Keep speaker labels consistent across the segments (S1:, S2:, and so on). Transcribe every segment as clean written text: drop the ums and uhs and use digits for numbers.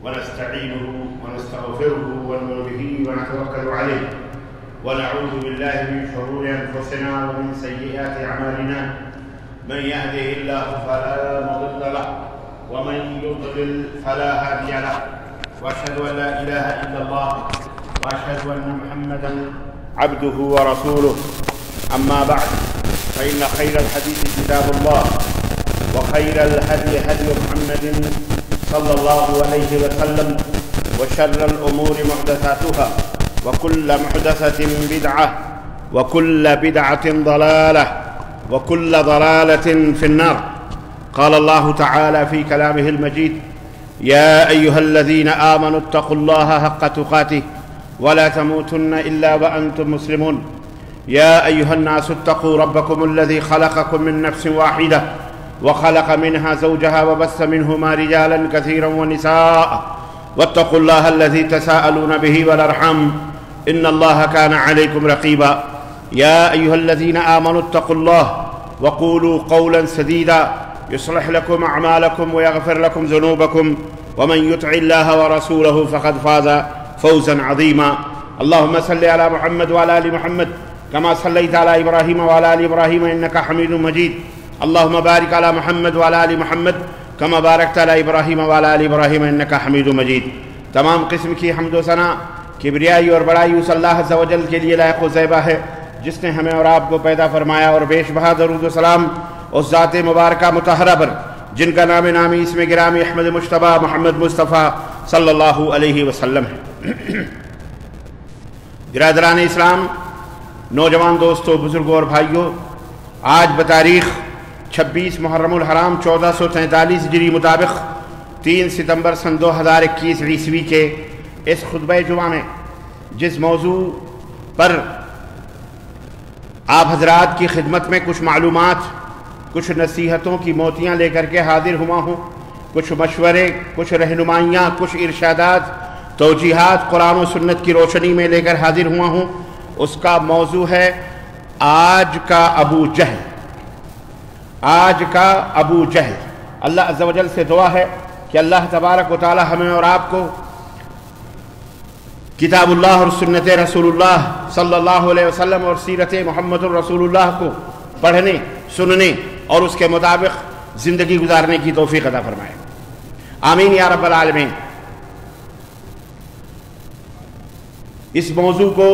S1: ونستعينه ونستغفره ونؤمن به ونتوكل عليه ونعوذ بالله من شرور أنفسنا ومن سيئات أعمالنا. من يهده الله فلا مضل له ومن يضلل فلا هادي له، وأشهد أن لا إله إلا الله وأشهد أن محمدا عبده ورسوله. أما بعد، فإن خير الحديث كتاب الله، وخير الهدي هدي محمد صلى الله عليه وسلم، وشر الأمور محدثاتها، وكل محدثة بدعة، وكل بدعة ضلالة، وكل ضلالة في النار. قال الله تعالى في كلامه المجيد: يا أيها الذين آمنوا اتقوا الله حق تقاته ولا تموتن إلا وأنتم مسلمون. يا أيها الناس اتقوا ربكم الذي خلقكم من نفس واحدة وخلق منها زوجها وبث منهما رجالا كثيرا ونساء، واتقوا الله الذي تساءلون به والأرحام إن الله كان عليكم رقيبا. يا أيها الذين آمنوا اتقوا الله وقولوا قولا سديدا يصلح لكم أعمالكم ويغفر لكم ذنوبكم، ومن يطع الله ورسوله فقد فاز فوزا عظيما. اللهم صل على محمد وعلى آل محمد كما صليت على إبراهيم وعلى آل إبراهيم إنك حميد مجيد. اللهم بارك على محمد وعلى آل محمد كما باركت على إبراهيم وعلى آل إبراهيم إنك حميد مجيد. تمام قسم کی حمد و ثنا، کبریائی اور بڑائی اس اللہ عز و جل کے لیے لائق و زیبا ہے جس نے ہمیں اور آپ کو پیدا فرمایا، اور بیش بہا درود و سلام اس ذات مبارکہ مطہرہ پر جن کا نام نامی اسم گرامی احمد مجتبی محمد مصطفیٰ صلی اللہ علیہ وسلم ہے۔ برادران اسلام، نوجوان دوستوں، بزرگوں اور بھائیوں، آج بتاریخ 26 محرم الحرام 1443 ہجری مطابق 3 ستمبر سن 2021 عیسوی کے اس خطبہ جمعہ میں جس موضوع پر آپ حضرات کی خدمت میں کچھ معلومات، کچھ نصیحتوں کی موتیاں لے کر کے حاضر ہوا ہوں، کچھ مشورے، کچھ رہنمائیاں، کچھ ارشادات، توجیہات قرآن و سنت کی روشنی میں لے کر حاضر ہوا ہوں، اس کا موضوع ہے آج کا ابو جہل۔ آج کا ابو جہل۔ اللہ عز و جل سے دعا ہے کہ اللہ تبارک و تعالی ہمیں اور آپ کو کتاب اللہ اور سنت رسول اللہ صلی اللہ علیہ وسلم اور سیرت محمد الرسول اللہ کو پڑھنے، سننے اور اس کے مطابق زندگی گزارنے کی توفیق عطا فرمائے۔ آمین یا رب العالمین۔ اس موضوع کو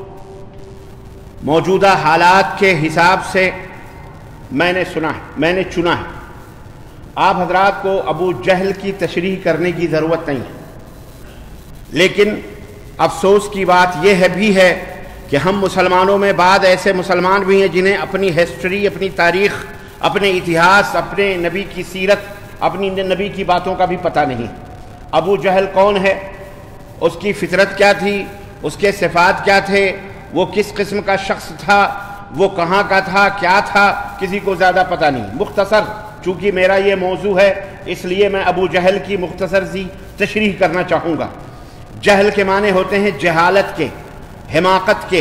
S1: موجودہ حالات کے حساب سے میں نے چنا ہے۔ آپ حضرات کو ابو جہل کی تشریح کرنے کی ضرورت نہیں ہے، لیکن افسوس کی بات یہ بھی ہے کہ ہم مسلمانوں میں بعض ایسے مسلمان بھی ہیں جنہیں اپنی ہسٹری، اپنی تاریخ، اپنے اتہاس، اپنے نبی کی سیرت، اپنی نبی کی باتوں کا بھی پتہ نہیں۔ ابو جہل کون ہے؟ اس کی فطرت کیا تھی؟ اس کے صفات کیا تھے؟ وہ کس قسم کا شخص تھا؟ وہ کہاں کا تھا؟ کیا تھا؟ کسی کو زیادہ پتہ نہیں۔ مختصر، چونکہ میرا یہ موضوع ہے اس لیے میں ابو جہل کی مختصر سی تشریح کرنا چاہوں گا۔ جہل کے معنی ہوتے ہیں جہالت کے، حماقت کے،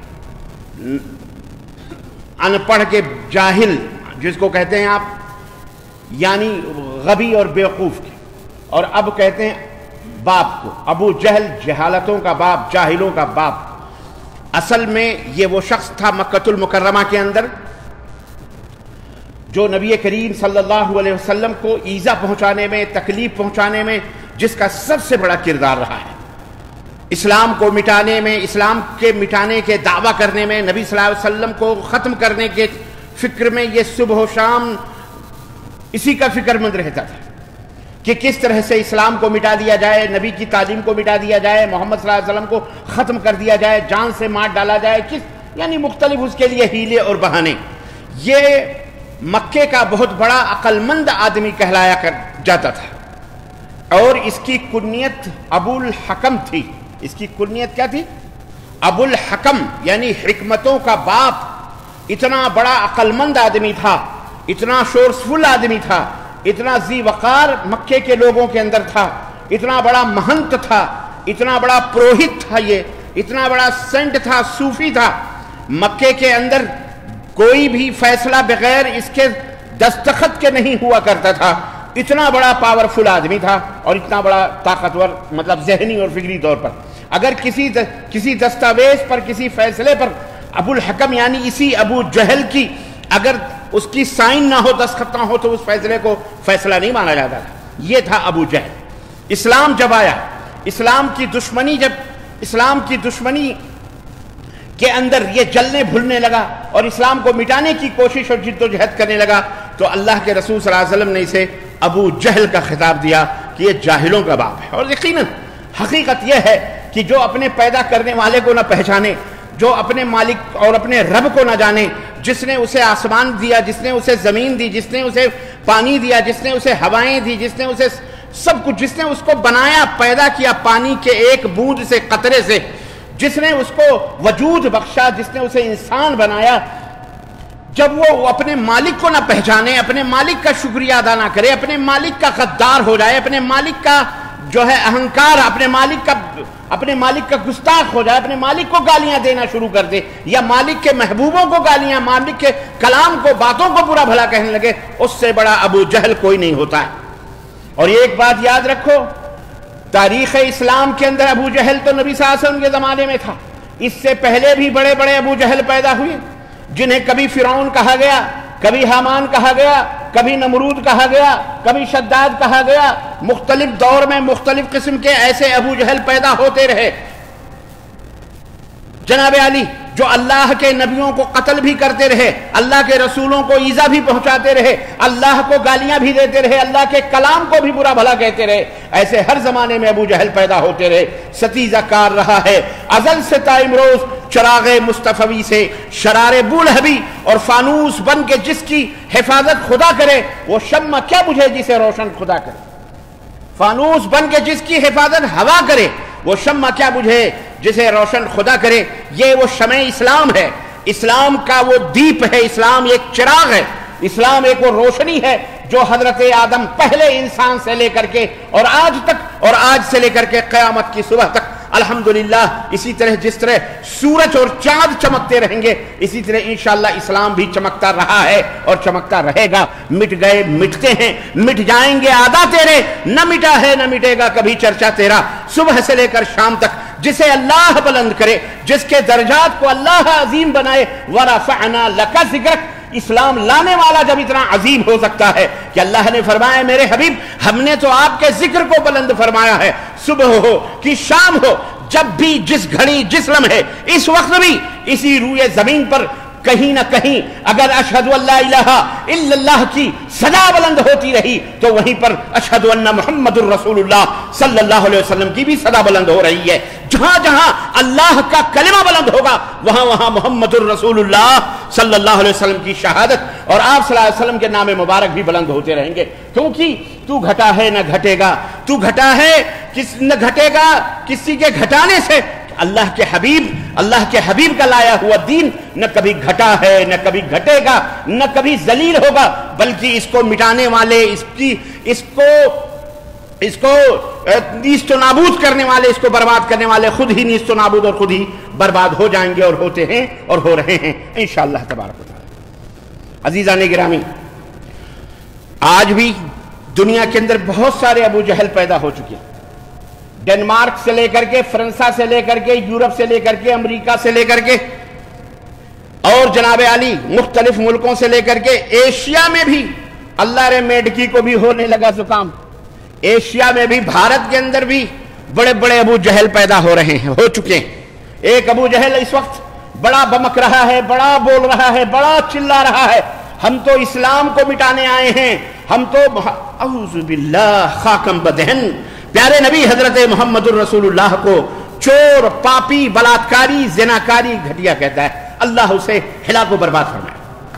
S1: ان پڑھ کے، جاہل جس کو کہتے ہیں آپ، یعنی غبی اور بیوقوف کے، اور اب کہتے ہیں باپ کو۔ ابو جہل جہالتوں کا باپ، جاہلوں کا باپ۔ اصل میں یہ وہ شخص تھا مکہ المکرمہ کے اندر جو نبی کریم صلی اللہ علیہ وسلم کو ایذا پہنچانے میں، تکلیف پہنچانے میں جس کا سب سے بڑا کردار رہا ہے۔ اسلام کو مٹانے میں، اسلام کے مٹانے کے دعویٰ کرنے میں، نبی صلی اللہ علیہ وسلم کو ختم کرنے کے فکر میں یہ صبح و شام اسی کا فکر مند رہتا تھا کہ کس طرح سے اسلام کو مٹا دیا جائے، نبی کی تعلیم کو مٹا دیا جائے، محمد صلی اللہ علیہ وسلم کو ختم کر دیا جائے، جان سے مار ڈالا جائے، یعنی مختلف اس کے لیے ہیلے اور بہانے۔ یہ مکے کا بہت بڑا عقل مند آدمی کہلایا جاتا تھا، اور اس کی کنیت ابو الحکم تھی۔ اس کی کنیت کیا تھی؟ ابو الحکم، یعنی حکمتوں کا باپ۔ اتنا بڑا عقل مند آدمی تھا، اتنا شورسفل آدمی تھا، اتنا ذی وقار مکے کے لوگوں کے اندر تھا، اتنا بڑا مہنت تھا، اتنا بڑا پروہت تھا، یہ اتنا بڑا سینٹ تھا، صوفی تھا۔ مکے کے اندر کوئی بھی فیصلہ بغیر اس کے دستخط کے نہیں ہوا کرتا تھا۔ اتنا بڑا پاورفل آدمی تھا اور اتنا بڑا طاقتور، مطلب ذہنی اور فکری طور پر. اگر کسی دستاویز پر، کسی فیصلے پر ابو الحکم یعنی اسی ابو جہل کی اگر اس کی سائن نہ ہو، دستخط نہ ہو، تو اس فیصلے کو فیصلہ نہیں مانا جاتا تھا. یہ تھا ابو جہل. اسلام جب آیا، اسلام کی دشمنی کے اندر یہ جلنے بھولنے لگا اور اسلام کو مٹانے کی کوشش اور جد و جہد کرنے لگا، تو اللہ کے رسول صلی اللہ علیہ وسلم نے اسے ابو جہل کا خطاب دیا کہ یہ جاہلوں کا باپ ہے. اور یقیناً حقیقت یہ ہے کہ جو اپنے پیدا کرنے والے کو نہ پہچانے، جو اپنے مالک اور اپنے رب کو نہ جانے، جس نے اسے آسمان دیا، جس نے اسے زمین دی، جس نے اسے پانی دیا، جس نے اسے ہوائیں دی، جس نے اسے سب کچھ، جس نے اس کو بنایا، پیدا کیا پانی کے ایک بوند سے، قطرے سے، جس نے اس کو وجود بخشا، جس نے اسے انسان بنایا، جب وہ اپنے مالک کو نہ پہچانے، اپنے مالک کا شکریہ ادا نہ کرے، اپنے مالک کا غدار ہو جائے، اپنے مالک کا جو ہے اہنکار، اپنے مالک کا گستاخ ہو جائے، اپنے مالک کو گالیاں دینا شروع کر دے، یا مالک کے محبوبوں کو گالیاں، مالک کے کلام کو، باتوں کو برا بھلا کہنے لگے، اس سے بڑا ابو جہل کوئی نہیں ہوتا ہے. اور یہ ایک بات یاد رکھو، تاریخ اسلام کے اندر ابو جہل تو نبی صلی اللہ علیہ وسلم کے زمانے میں تھا. اس سے پہلے بھی بڑے بڑے ابو جہل پیدا ہوئے، جنہیں کبھی فرعون کہا گیا، کبھی حامان کہا گیا، کبھی نمرود کہا گیا، کبھی شداد کہا گیا. مختلف دور میں مختلف قسم کے ایسے ابو جہل پیدا ہوتے رہے. جناب علی جو اللہ کے نبیوں کو قتل بھی کرتے رہے، اللہ کے رسولوں کو ایذا بھی پہنچاتے رہے، اللہ کو گالیاں بھی دیتے رہے، اللہ کے کلام کو بھی برا بھلا کہتے رہے، ایسے ہر زمانے میں ابو جہل پیدا ہوتے رہے. ستیزہ کار رہا ہے ازل سے تا امروز چراغ مصطفی سے شرار بولہبی، اور فانوس بن کے جس کی حفاظت خدا کرے وہ شمع کیا بجھے جسے روشن خدا کرے. فانوس بن کے جس کی حفاظت ہوا کرے وہ شمع کیا بجھے جسے روشن خدا کرے. یہ وہ شمع اسلام ہے، اسلام کا وہ دیپ ہے، اسلام ایک چراغ ہے، اسلام ایک وہ روشنی ہے جو حضرت آدم پہلے انسان سے لے کر کے اور آج تک، اور آج سے لے کر کے قیامت کی صبح تک الحمدللہ اسی طرح جس طرح سورج اور چاند چمکتے رہیں گے، اسی طرح انشاءاللہ اسلام بھی چمکتا رہا ہے اور چمکتا رہے گا. مٹ گئے مٹتے ہیں، مٹ جائیں گے عادات تیرے، نہ مٹا ہے نہ مٹے گا کبھی چرچا تیرا. صبح سے لے کر شام تک جسے اللہ بلند کرے، جس کے درجات کو اللہ عظیم بنائے، وَرَفَعْنَا لَكَ ذِكْرَكَ. اسلام لانے والا جب اتنا عظیم ہو سکتا ہے کہ اللہ نے فرمایا میرے حبیب ہم نے تو آپ کے ذکر کو بلند فرمایا ہے. صبح ہو کہ شام ہو، جب بھی، جس گھڑی، جس لمحے، اس وقت بھی اسی روئے زمین پر کہیں نہ کہیں اگر اشہد ان لا الہ الا اللہ کی صدا بلند ہوتی رہی تو وہیں پر اشہد ان محمد الرسول اللہ صلی اللہ علیہ وسلم کی بھی صدا بلند ہو رہی ہے. جہاں جہاں اللہ کا کلمہ بلند ہوگا وہاں وہاں محمد الرسول اللہ صلی اللہ علیہ وسلم کی شہادت اور آپ صلی اللہ علیہ وسلم کے نام مبارک بھی بلند ہوتے رہیں گے. کیونکہ تو گھٹا ہے نہ گھٹے گا، تو گھٹا ہے نہ گھٹے گا کسی کے گھٹانے سے. اللہ کے حبیب کا لایا ہوا دین نہ کبھی گھٹا ہے نہ کبھی گھٹے گا نہ کبھی ذلیل ہوگا، بلکہ اس کو مٹانے والے، اس کو نیست و نابود کرنے والے، اس کو برباد کرنے والے خود ہی نیست و نابود اور خود ہی برباد ہو جائیں گے، اور ہوتے ہیں اور ہو رہے ہیں انشاءاللہ تبارک و تعالی. عزیزان گرامی، آج بھی دنیا کے اندر بہت سارے ابو جہل پیدا ہو چکے ہیں. ڈنمارک سے لے کر کے، فرانس سے لے کر کے، یورپ سے لے کر کے، امریکہ سے لے کر کے، اور جناب علی مختلف ملکوں سے لے کر کے ایشیا میں بھی اللہ رے میڈکی کو بھی ہونے لگا زکام. ایشیا میں بھی، بھارت کے اندر بھی بڑے بڑے ابو جہل پیدا ہو رہے ہیں، ہو چکے ہیں. ایک ابو جہل اس وقت بڑا بمک رہا ہے، بڑا بول رہا ہے، بڑا چلا رہا ہے، ہم تو اسلام کو مٹانے آئے ہیں، ہم تو اعوذ باللہ خاکم بدہن پیارے نبی حضرت محمد الرسول اللہ کو چور، پاپی، بلاತ್ಕಾری، زناکاری، گھٹیا کہتا ہے. اللہ اسے ہلاک و برباد فرمائے.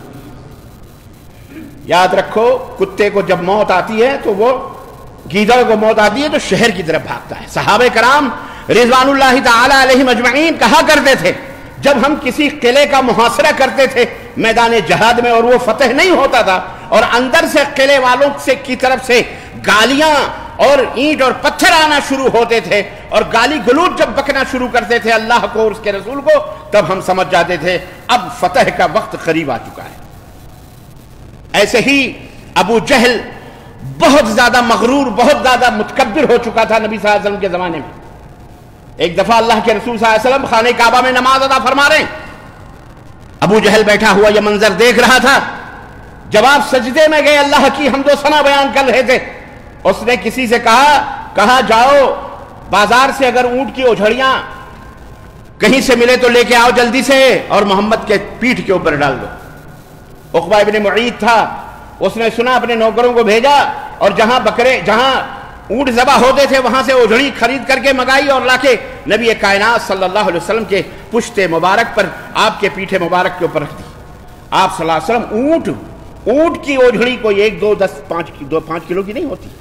S1: یاد رکھو کتے کو جب موت آتی ہے تو وہ، گیدڑ کو موت آتی ہے تو شہر کی طرف بھاگتا ہے. صحابہ کرام رضوان اللہ تعالی علیہم اجمعین کہا کرتے تھے جب ہم کسی قلعے کا محاصرہ کرتے تھے میدان جہاد میں اور وہ فتح نہیں ہوتا تھا اور اندر سے قلعے والوں کی طرف سے گالیاں اور اینٹ اور پتھر آنا شروع ہوتے تھے اور گالی گلوچ جب بکنا شروع کرتے تھے اللہ کو اور اس کے رسول کو، تب ہم سمجھ جاتے تھے اب فتح کا وقت قریب آ چکا ہے. ایسے ہی ابو جہل بہت زیادہ مغرور، بہت زیادہ متکبر ہو چکا تھا نبی صلی اللہ علیہ وسلم کے زمانے میں۔ ایک دفعہ اللہ کے رسول صلی اللہ علیہ وسلم خانہ کعبہ میں نماز ادا فرما رہے ہیں، ابو جہل بیٹھا ہوا یہ منظر دیکھ رہا تھا۔ جب آپ سجدے میں گئے اللہ کی حمد و ثنا بیان کر رہے تھے، اس نے کسی سے کہا جاؤ بازار سے اگر اونٹ کی اوجھڑیاں کہیں سے ملے تو لے کے آؤ جلدی سے، اور محمد کے پیٹھ کے اوپر ڈال دو۔ عقبہ ابن معیط تھا، اس نے سنا، اپنے نوکروں کو بھیجا اور جہاں اونٹ ذبح ہوتے تھے وہاں سے اوجھڑی خرید کر کے منگائی اور لا کے نبی کائنات صلی اللہ علیہ وسلم کے پشت مبارک پر، آپ کے پیٹھ مبارک کے اوپر رکھ دی۔ آپ صلی اللہ علیہ وسلم اونٹ کی اوجھڑی کوئی 1 2 10 5 کلو کی نہیں ہوتی،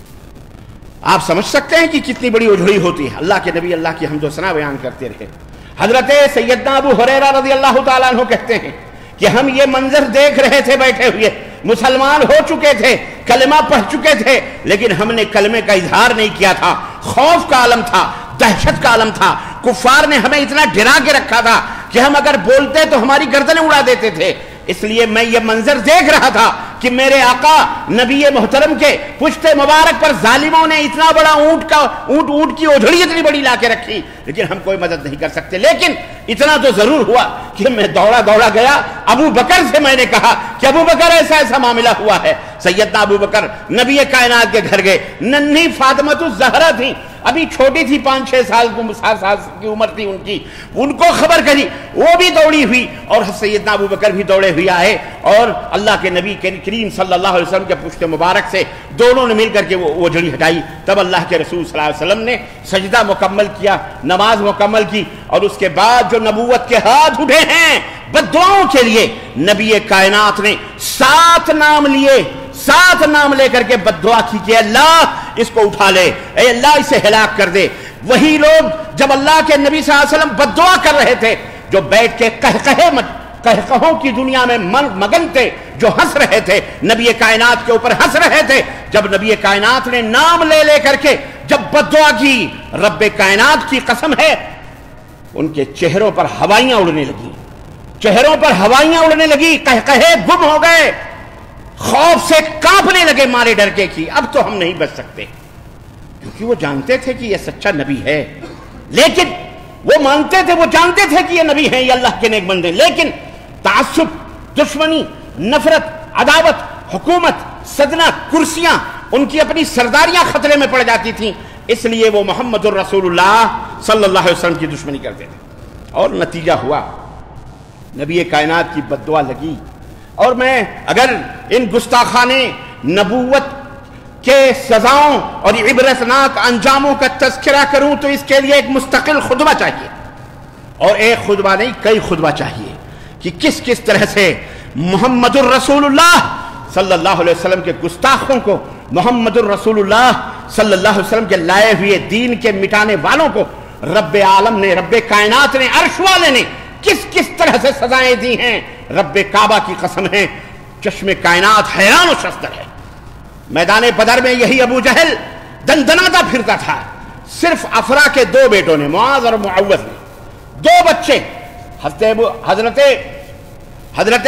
S1: آپ سمجھ سکتے ہیں کہ کتنی بڑی اوجھڑی ہوتی ہے۔ اللہ کے نبی اللہ کی حمد و ثنا بیان کرتے رہے۔ حضرت سیدنا ابو ہریرہ رضی اللہ تعالیٰ عنہ کہتے ہیں کہ ہم یہ منظر دیکھ رہے تھے بیٹھے ہوئے، مسلمان ہو چکے تھے، کلمہ پڑھ چکے تھے، لیکن ہم نے کلمے کا اظہار نہیں کیا تھا۔ خوف کا عالم تھا، دہشت کا عالم تھا، کفار نے ہمیں اتنا ڈرا کے رکھا تھا کہ ہم اگر بولتے تو ہماری گردنیں اڑا دیتے تھے۔ اس لیے میں یہ منظر دیکھ رہا تھا کہ میرے آقا نبی محترم کے پشت مبارک پر ظالموں نے اتنا بڑا اونٹ کی اوجھڑی اتنی بڑی لا کے رکھی، لیکن ہم کوئی مدد نہیں کر سکتے۔ لیکن اتنا تو ضرور ہوا کہ میں دوڑا گیا، ابو بکر سے میں نے کہا کہ ابو بکر ایسا معاملہ ہوا ہے۔ سیدنا ابو بکر نبی کائنات کے گھر گئے، ننھی فاطمہ الزہرا تھی، ابھی چھوٹی تھی، 5-6 سال کی عمر تھی ان کو خبر کری، وہ بھی دوڑی ہوئی اور سیدنا ابو بکر بھی دوڑے ہوئے آئے، اور اللہ کے نبی کریم صلی اللہ علیہ وسلم کے پشت مبارک سے دونوں نے مل کر کے وہ اوجھڑی ہٹائی۔ تب اللہ کے رسول صلی اللہ علیہ وسلم نے سجدہ مکمل کیا، نماز مکمل کی، اور اس کے بعد جو نبوت کے ہاتھ اٹھے ہیں بد دعاؤں کے لیے، نبی کائنات نے 7 نام لے کر کے بد دعا کی کہ اللہ اس کو اٹھا لے، اے اللہ اسے ہلاک کر دے۔ وہی لوگ جب اللہ کے نبی صلی اللہ علیہ وسلم بد دعا کر رہے تھے، جو بیٹھ کے قہقہوں کی دنیا میں مگن تھے، جو ہنس رہے تھے، نبی کائنات کے اوپر ہنس رہے تھے، جب نبی کائنات نے نام لے کر کے جب بد دعا کی، رب کائنات کی قسم ہے ان کے چہروں پر ہوائیاں اڑنے لگی، قہقہے گم ہو گئے، خوف سے کانپنے لگے، مارے ڈر کے کی اب تو ہم نہیں بچ سکتے، کیونکہ وہ جانتے تھے کہ یہ سچا نبی ہے، لیکن وہ مانتے تھے، وہ جانتے تھے کہ یہ نبی ہیں، یہ اللہ کے نیک بندے، لیکن تعصب، دشمنی، نفرت، عداوت، حکومت، صدنہ، کرسیاں، ان کی اپنی سرداریاں خطرے میں پڑ جاتی تھیں، اس لیے وہ محمد الرسول اللہ صلی اللہ علیہ وسلم کی دشمنی کرتے تھے، اور نتیجہ ہوا نبی کائنات کی بد دعا لگی۔ اور میں اگر ان گستاخانے نبوت کے سزاؤں اور عبرتناک انجاموں کا تذکرہ کروں تو اس کے لیے ایک مستقل خطبہ چاہیے، اور ایک خطبہ نہیں، کئی خطبہ چاہیے کہ کس طرح سے محمد الرسول اللہ صلی اللہ علیہ وسلم کے گستاخوں کو، محمد الرسول اللہ صلی اللہ علیہ وسلم کے لائے ہوئے دین کے مٹانے والوں کو رب عالم نے، رب کائنات نے، عرش والے نے کس طرح سے سزائیں دی ہیں۔ رب کعبہ کی قسم ہے، چشم کائنات حیران و شستر ہے۔ میدان بدر میں یہی ابو جہل دندناتا پھرتا تھا، صرف افرا کے 2 بیٹوں نے، معاذ اور معوذ نے، 2 بچے، حضرت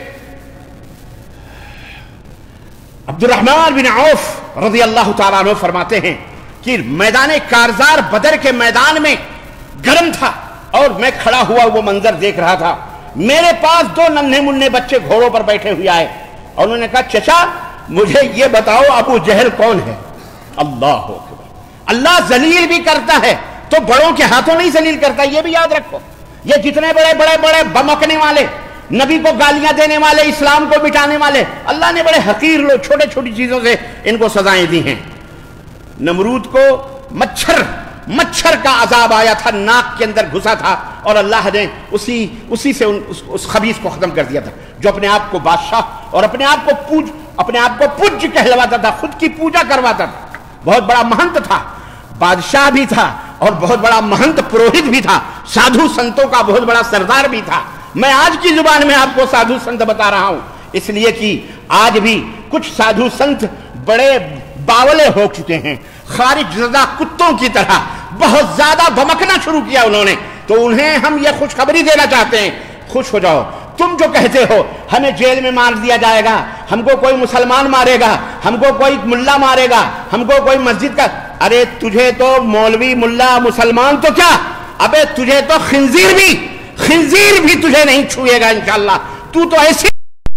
S1: عبد الرحمن بن عوف رضی اللہ تعالیٰ عنہ فرماتے ہیں کہ میدان کارزار بدر کے میدان میں گرم تھا، اور میں کھڑا ہوا وہ منظر دیکھ رہا تھا، میرے پاس 2 ننھے منھے بچے گھوڑوں پر بیٹھے ہوئے آئے، اور انہوں نے کہا چچا مجھے یہ بتاؤ ابو جہل کون ہے؟ اللہ اکبر، اللہ ذلیل بھی کرتا ہے تو بڑوں کے ہاتھوں نہیں ذلیل کرتا، یہ بھی یاد رکھو۔ یہ جتنے بڑے بمکنے والے، نبی کو گالیاں دینے والے، اسلام کو مٹانے والے، اللہ نے بڑے حقیر لوگ، چھوٹی چیزوں سے ان کو سزائیں دی ہیں۔ نمرود کو مچھر کا عذاب آیا تھا، ناک کے اندر گھسا تھا، اور اللہ نے اسی سے اس خبیث کو ختم کر دیا تھا، جو اپنے آپ کو بادشاہ اور اپنے آپ کو پوج کہلواتا تھا، خود کی پوجا کرواتا تھا، بہت بڑا مہنت تھا، بادشاہ بھی تھا اور بہت بڑا مہنت پروہت بھی تھا، سادھو سنتوں کا بہت بڑا سردار بھی تھا۔ میں آج کی زبان میں آپ کو سادھو سنت بتا رہا ہوں، اس لیے کہ آج بھی کچھ سادھو سنت بڑے باولے ہو چکے ہیں، خارج زدہ کتوں کی طرح بہت زیادہ بھمکنا شروع کیا انہوں نے، تو انہیں ہم یہ خوشخبری دینا چاہتے ہیں، خوش ہو جاؤ، تم جو کہتے ہو ہمیں جیل میں مار دیا جائے گا، ہم کو کوئی مسلمان مارے گا، ہم کو کوئی ملا مارے گا، ہم کو کوئی مسجد کا، ارے تجھے تو مولوی ملا مسلمان تو کیا، ابے تجھے تو خنزیر بھی تجھے نہیں چھوئے گا انشاءاللہ. تو ایسی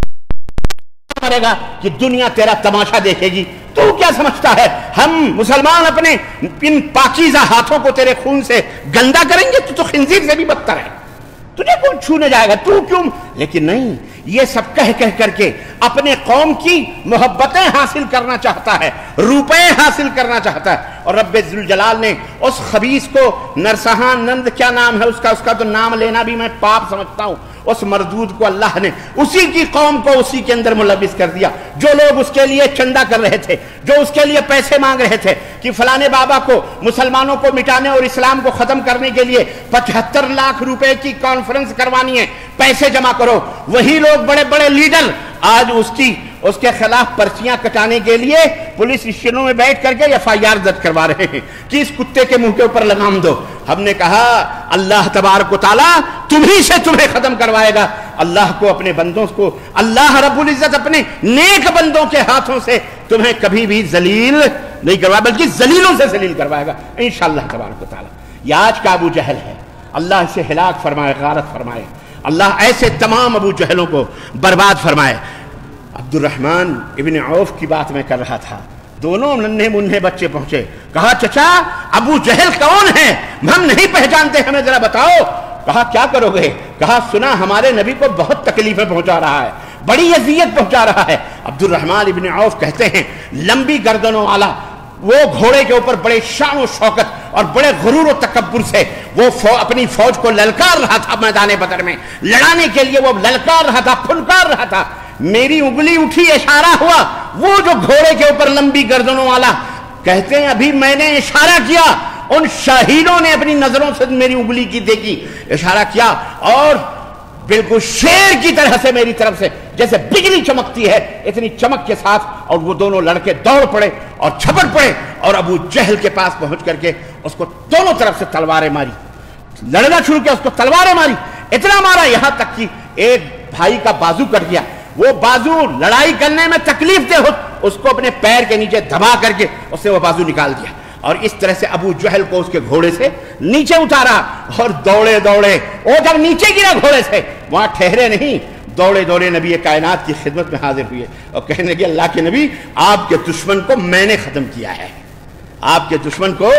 S1: مرے گا کہ دنیا تیرا تماشا دیکھے گی. تو کیا سمجھتا ہے ہم مسلمان اپنے ان پاکیزہ ہاتھوں کو تیرے خون سے گندا کریں گے؟ تو خنزیر سے بھی بدتر ہے، تجھے کون چھونے جائے گا، تو کیوں؟ لیکن نہیں، یہ سب کہہ کر کے اپنے قوم کی محبتیں حاصل کرنا چاہتا ہے، روپے حاصل کرنا چاہتا ہے. اور رب ذوالجلال نے اس خبیث کو نرسہان نند، کیا نام ہے اس کا تو نام لینا بھی میں پاپ سمجھتا ہوں، اس مردود کو اللہ نے اسی کی قوم کو اسی کے اندر ملوث کر دیا. جو لوگ اس کے لیے چندہ کر رہے تھے، جو اس کے لیے پیسے مانگ رہے تھے کہ فلانے بابا کو مسلمانوں کو مٹانے اور اسلام کو ختم کرنے کے لیے 75 لاکھ روپے کی کانفرنس کروانی ہے، پیسے جمع کرو، وہی لوگ بڑے بڑے لیڈر آج اس کے خلاف پرچیاں کٹانے کے لیے پولیس اسٹیشنوں میں بیٹھ کر کے FIR درج کروا رہے ہیں کہ اس کتے کے منہ کے اوپر لگام دو. ہم نے کہا اللہ تبارک و تعالیٰ تمہیں سے تمہیں ختم کروائے گا. اللہ کو اپنے بندوں کو، اللہ رب العزت اپنے نیک بندوں کے ہاتھوں سے تمہیں کبھی بھی ذلیل نہیں کروائے، بلکہ ذلیلوں سے ذلیل کروائے گا انشاءاللہ تبارک و تعالیٰ. یہ آج کا ابو جہل ہے، اللہ اسے ہلاک فرمائے، غارت فرمائے، اللہ ایسے تمام ابو جہلوں کو برباد فرمائے. عبد الرحمن ابن عوف کی بات میں کر رہا تھا، دونوں ننھے منھے بچے پہنچے، کہا چچا ابو جہل کون ہے؟ ہم نہیں پہچانتے، ہمیں ذرا بتاؤ. کہا کیا کرو گے؟ کہا سنا ہمارے نبی کو بہت تکلیفیں پہنچا رہا ہے، بڑی اذیت پہنچا رہا ہے. عبد الرحمن ابن عوف کہتے ہیں لمبی گردنوں والا وہ گھوڑے کے اوپر بڑے شان و شوکت اور بڑے غرور و تکبر سے وہ اپنی فوج کو للکار رہا تھا، میدان بدر میں لڑانے کے لیے وہ للکار رہا تھا، پھنکار رہا تھا. میری انگلی اٹھی، اشارہ ہوا، وہ جو گھوڑے کے اوپر لمبی گردنوں والا، کہتے ہیں ابھی میں نے اشارہ کیا، ان شاہینوں نے اپنی نظروں سے میری انگلی کی دیکھی، اشارہ کیا، اور بالکل شیر کی طرح سے میری طرف سے جیسے بجلی چمکتی ہے اتنی چمک کے ساتھ، اور وہ دونوں لڑکے دوڑ پڑے اور چھپٹ پڑے اور ابو جہل کے پاس پہنچ کر کے اس کو دونوں طرف سے تلواریں ماری، لڑنا شروع کیا، اس کو تلواریں ماری، اتنا مارا یہاں تک کہ ایک بھائی کا بازو کٹ گیا. وہ بازو لڑائی کرنے میں تکلیف دہ ہو، اس کو اپنے پیر کے نیچے دبا کر کے اس سے وہ بازو نکال دیا، اور اس طرح سے ابو جہل کو اس کے گھوڑے سے نیچے اتارا اور دوڑے وہ جب نیچے گرا گھوڑے سے وہاں ٹھہرے نہیں، دوڑے نبی کائنات کی خدمت میں حاضر ہوئے اور کہنے لگے اللہ کے نبی آپ کے دشمن کو میں نے ختم کیا ہے، آپ کے دشمن کو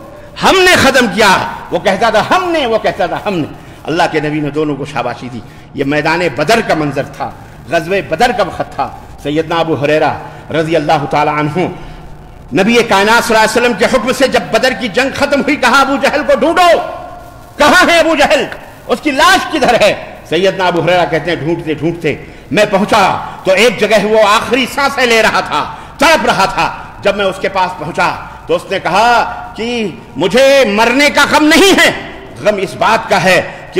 S1: ہم نے ختم کیا. وہ کہتا تھا ہم نے، وہ کہتا تھا ہم نے. اللہ کے نبی نے دونوں کو شاباشی دی. یہ میدان بدر کا منظر تھا، غزوہ بدر کا وقت تھا. سیدنا ابو ہریرہ رضی اللہ تعالی عنہ نبی کائنات صلی اللہ علیہ وسلم کے حکم سے جب بدر کی جنگ ختم ہوئی، کہا ابو جہل کو ڈھونڈو، کہاں ہے ابو جہل، اس کی لاش کدھر ہے؟ سیدنا ابو ہریرہ کہتے ہیں ڈھونڈتے میں پہنچا تو ایک جگہ وہ آخری سانسیں لے رہا تھا، تڑپ رہا تھا. جب میں اس کے پاس پہنچا تو اس نے کہا کہ مجھے مرنے کا غم نہیں ہے، غم اس بات کا ہے کہ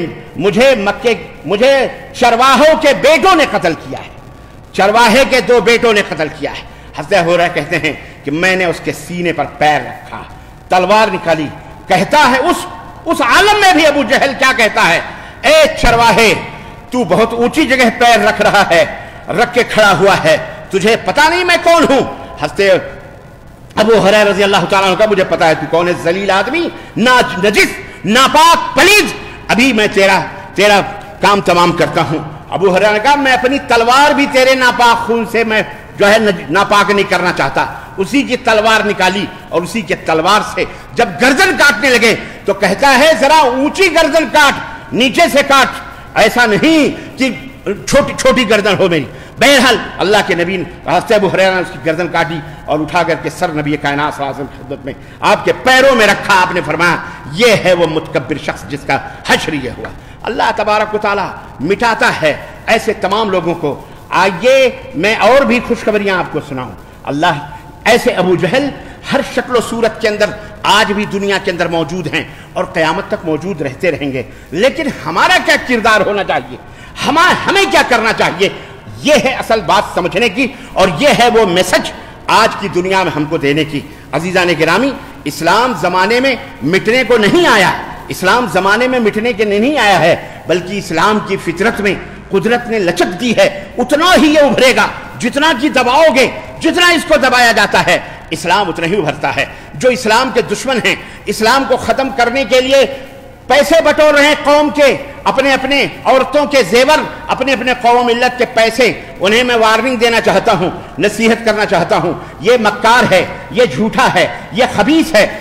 S1: مجھے چرواہوں کے بیٹوں نے قتل کیا ہے، چرواہے کے 2 بیٹوں نے قتل کیا ہے. حضرت ہو رہا کہتے ہیں کہ میں نے اس کے سینے پر پیر رکھا، تلوار نکالی. کہتا ہے اس عالم میں بھی ابو جہل کیا کہتا ہے، اے چرواہے تو بہت اونچی جگہ پیر رکھ رہا ہے، رکھ کے کھڑا ہوا ہے، تجھے پتا نہیں میں کون ہوں؟ حضرت ابو ہریرہ رضی اللہ تعالیٰ عنہ کا مجھے پتا ہے تو کون ہے، ذلیل آدمی، نجس، ناپاک، پلید، ابھی میں تیرا کام تمام کرتا ہوں. ابو ہریرہ نے کہا میں اپنی تلوار بھی تیرے ناپاک خون سے میں جو ہے ناپاک نہیں کرنا چاہتا. اسی کی تلوار نکالی اور اسی کے تلوار سے جب گردن کاٹنے لگے تو کہتا ہے ذرا اونچی گردن کاٹ، نیچے سے کاٹ، ایسا نہیں کہ چھوٹی گردن ہو میری. بہرحال اللہ کے نبی نے حضرت ابو ہریرہ نے اس کی گردن کاٹی اور اٹھا کر کے سر نبی کائنات صلی اللہ علیہ وسلم کی خدمت میں آپ کے پیروں میں رکھا. آپ نے فرمایا یہ ہے وہ متکبر شخص جس کا حشر یہ ہوا. اللہ تبارک و تعالی مٹاتا ہے ایسے تمام لوگوں کو. آئیے میں اور بھی خوشخبریاں آپ کو سناؤں. اللہ ایسے ابو جہل ہر شکل و صورت کے اندر آج بھی دنیا کے اندر موجود ہیں اور قیامت تک موجود رہتے رہیں گے. لیکن ہمارا کیا کردار ہونا چاہیے، ہمیں کیا کرنا چاہیے، یہ ہے اصل بات سمجھنے کی، اور یہ ہے وہ میسج آج کی دنیا میں ہم کو دینے کی. عزیزان گرامی، اسلام زمانے میں مٹنے کو نہیں آیا، اسلام زمانے میں مٹنے کے نہیں آیا ہے، بلکہ اسلام کی فطرت میں قدرت نے لچک دی ہے اتنا ہی یہ ابھرے گا. جتنا کہ دباؤ گے، جتنا اس کو دبایا جاتا ہے اسلام اتنا ہی ابھرتا ہے. جو اسلام کے دشمن ہیں، اسلام کو ختم کرنے کے لیے پیسے بٹور رہے ہیں قوم کے، اپنے اپنے عورتوں کے زیور، اپنے اپنے قوم ملت کے پیسے، انہیں میں وارننگ دینا چاہتا ہوں، نصیحت کرنا چاہتا ہوں. یہ مکار ہے، یہ جھوٹا ہے، یہ خبیث ہے،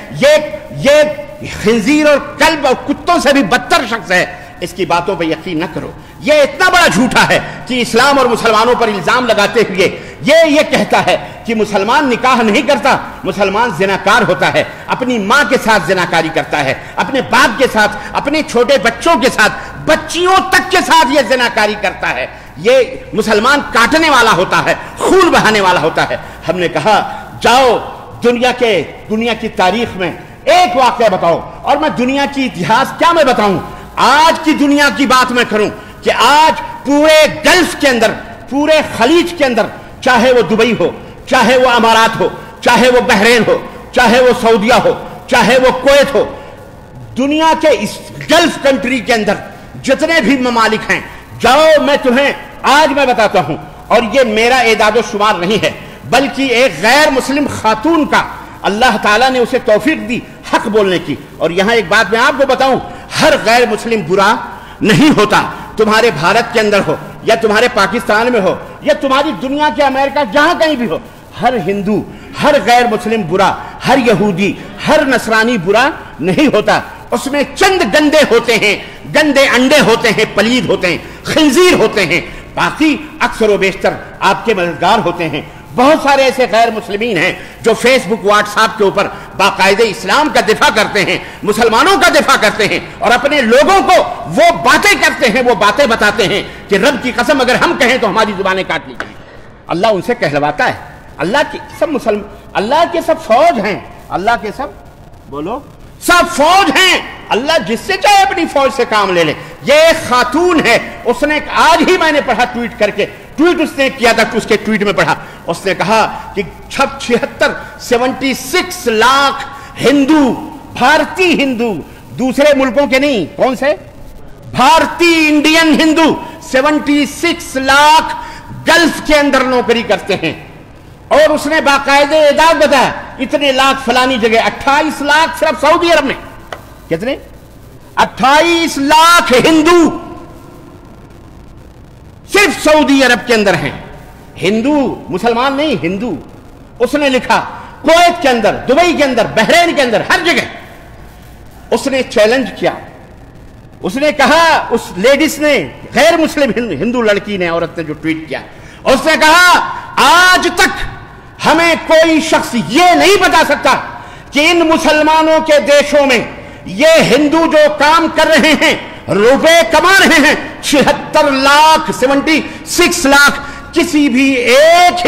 S1: یہ خنزیر اور کلب اور کتوں سے بھی بدتر شخص ہے. اس کی باتوں پہ یقین نہ کرو. یہ اتنا بڑا جھوٹا ہے کہ اسلام اور مسلمانوں پر الزام لگاتے ہوئے یہ کہتا ہے کہ مسلمان نکاح نہیں کرتا، مسلمان زناکار ہوتا ہے، اپنی ماں کے ساتھ زناکاری کرتا ہے، اپنے باپ کے ساتھ، اپنے چھوٹے بچوں کے ساتھ، بچیوں تک کے ساتھ یہ زناکاری کرتا ہے. یہ مسلمان کاٹنے والا ہوتا ہے، خون بہانے والا ہوتا ہے. ہم نے کہا جاؤ دنیا کی تاریخ میں ایک واقعہ بتاؤ. اور میں دنیا کی اتہاس کیا میں بتاؤں، آج کی دنیا کی بات میں کروں کہ آج پورے گلف کے اندر، پورے خلیج کے اندر، چاہے وہ دبئی ہو، چاہے وہ امارات ہو، چاہے وہ بحرین ہو، چاہے وہ سعودیہ ہو، چاہے وہ کویت ہو، دنیا کے اس گلف کنٹری کے اندر جتنے بھی ممالک ہیں، جاؤ میں تمہیں آج میں بتاتا ہوں. اور یہ میرا اعداد و شمار نہیں ہے بلکہ ایک غیر مسلم خاتون کا اللہ تعالیٰ نے اسے توفیق دی حق بولنے کی. اور یہاں ایک بات میں آپ کو بتاؤں، ہر غیر مسلم برا نہیں ہوتا. تمہارے بھارت کے اندر ہو یا تمہارے پاکستان میں ہو یا تمہاری دنیا کے امریکہ جہاں کہیں بھی ہو، ہر ہندو، ہر غیر مسلم برا، ہر یہودی، ہر نصرانی برا نہیں ہوتا. اس میں چند گندے ہوتے ہیں، گندے انڈے ہوتے ہیں، پلید ہوتے ہیں، خنزیر ہوتے ہیں، باقی اکثر و بیشتر آپ کے مددگار ہوتے ہیں. بہت سارے ایسے غیر مسلمین ہیں جو فیس بک، واٹس ایپ کے اوپر باقاعدہ اسلام کا دفاع کرتے ہیں، مسلمانوں کا دفاع کرتے ہیں، اور اپنے لوگوں کو وہ باتیں کرتے ہیں، وہ باتیں بتاتے ہیں کہ رب کی قسم اگر ہم کہیں تو ہماری زبانیں کاٹ لی جائیں. اللہ ان سے کہلواتا ہے. اللہ کے سب فوج ہیں، اللہ کے سب بولو سب فوج ہیں. اللہ جس سے چاہے اپنی فوج سے کام لے لے. یہ ایک خاتون ہے، اس نے آج ہی میں نے پڑھا ٹویٹ کر کے، ٹویٹ اس نے کیا تھا، اس کے ٹویٹ میں پڑھا، اس نے کہا کہ 76 لاکھ ہندو، بھارتی ہندو، دوسرے ملکوں کے نہیں، کون سے؟ بھارتی انڈین ہندو 76 لاکھ گلف کے اندر نوکری کرتے ہیں. اور اس نے باقاعدہ اعداد بتایا اتنے لاکھ فلانی جگہ، 28 لاکھ صرف سعودی عرب میں. کتنے؟ 28 لاکھ ہندو صرف سعودی عرب کے اندر ہیں. ہندو، مسلمان نہیں، ہندو. اس نے لکھا کویت کے اندر، دبئی کے اندر، بحرین کے اندر، ہر جگہ. اس نے چیلنج کیا، اس نے کہا، اس لیڈیز نے، غیر مسلم ہندو لڑکی نے، عورت نے جو ٹویٹ کیا، اس نے کہا آج تک ہمیں کوئی شخص یہ نہیں بتا سکتا کہ ان مسلمانوں کے دیشوں میں یہ ہندو جو کام کر رہے ہیں، روپے کما رہے ہیں، 76 لاکھ، کسی بھی ایک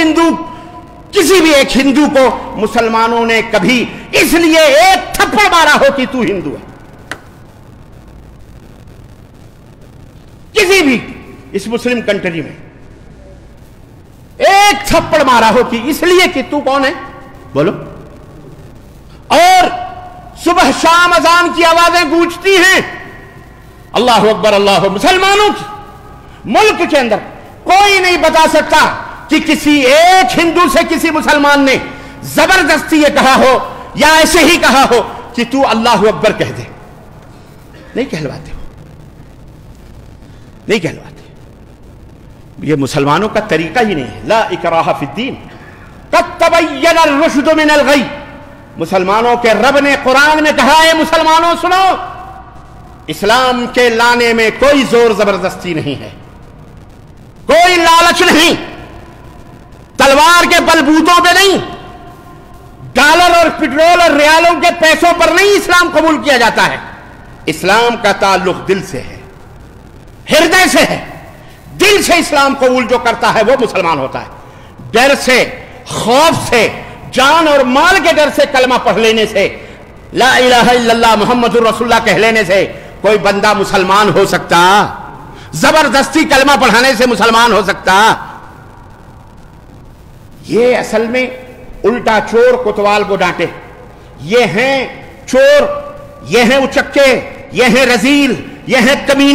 S1: ہندو کو مسلمانوں نے کبھی اس لیے ایک تھپڑ مارا ہو کہ تو ہندو ہے. کسی بھی اس مسلم کنٹری میں ایک تھپڑ مارا ہو کہ اس لیے کہ تو کون ہے، بولو. اور صبح شام اذان کی آوازیں گونجتی ہیں، اللہ اکبر، اللہ اکبر. مسلمانوں کی ملک کے اندر کوئی نہیں بتا سکتا کہ کسی ایک ہندو سے کسی مسلمان نے زبردستی یہ کہا ہو یا ایسے ہی کہا ہو کہ تو اللہ اکبر کہہ دے. نہیں کہلواتے ہو، نہیں کہلواتے. یہ مسلمانوں کا طریقہ ہی نہیں ہے. لا اکراہ فی الدین قد تبین الرشد من الغی. مسلمانوں کے رب نے قرآن میں کہا ہے مسلمانوں سنو، اسلام کے لانے میں کوئی زور زبردستی نہیں ہے، کوئی لالچ نہیں، تلوار کے بلبوتوں پہ نہیں، ڈالر اور پٹرول اور ریالوں کے پیسوں پر نہیں اسلام قبول کیا جاتا ہے. اسلام کا تعلق دل سے ہے، ہردے سے ہے. دل سے اسلام قبول جو کرتا ہے وہ مسلمان ہوتا ہے. ڈر سے، خوف سے، جان اور مال کے ڈر سے کلمہ پڑھ لینے سے، لا الہ الا اللہ محمد الرسول اللہ کہہ لینے سے کوئی بندہ مسلمان ہو سکتا؟ زبردستی کلمہ پڑھانے سے مسلمان ہو سکتا؟ یہ اصل میں الٹا چور کوتوال کو ڈانٹے. یہ ہیں چور، یہ ہیں اچکے، یہ ہیں رذیل، یہ ہیں کمینے،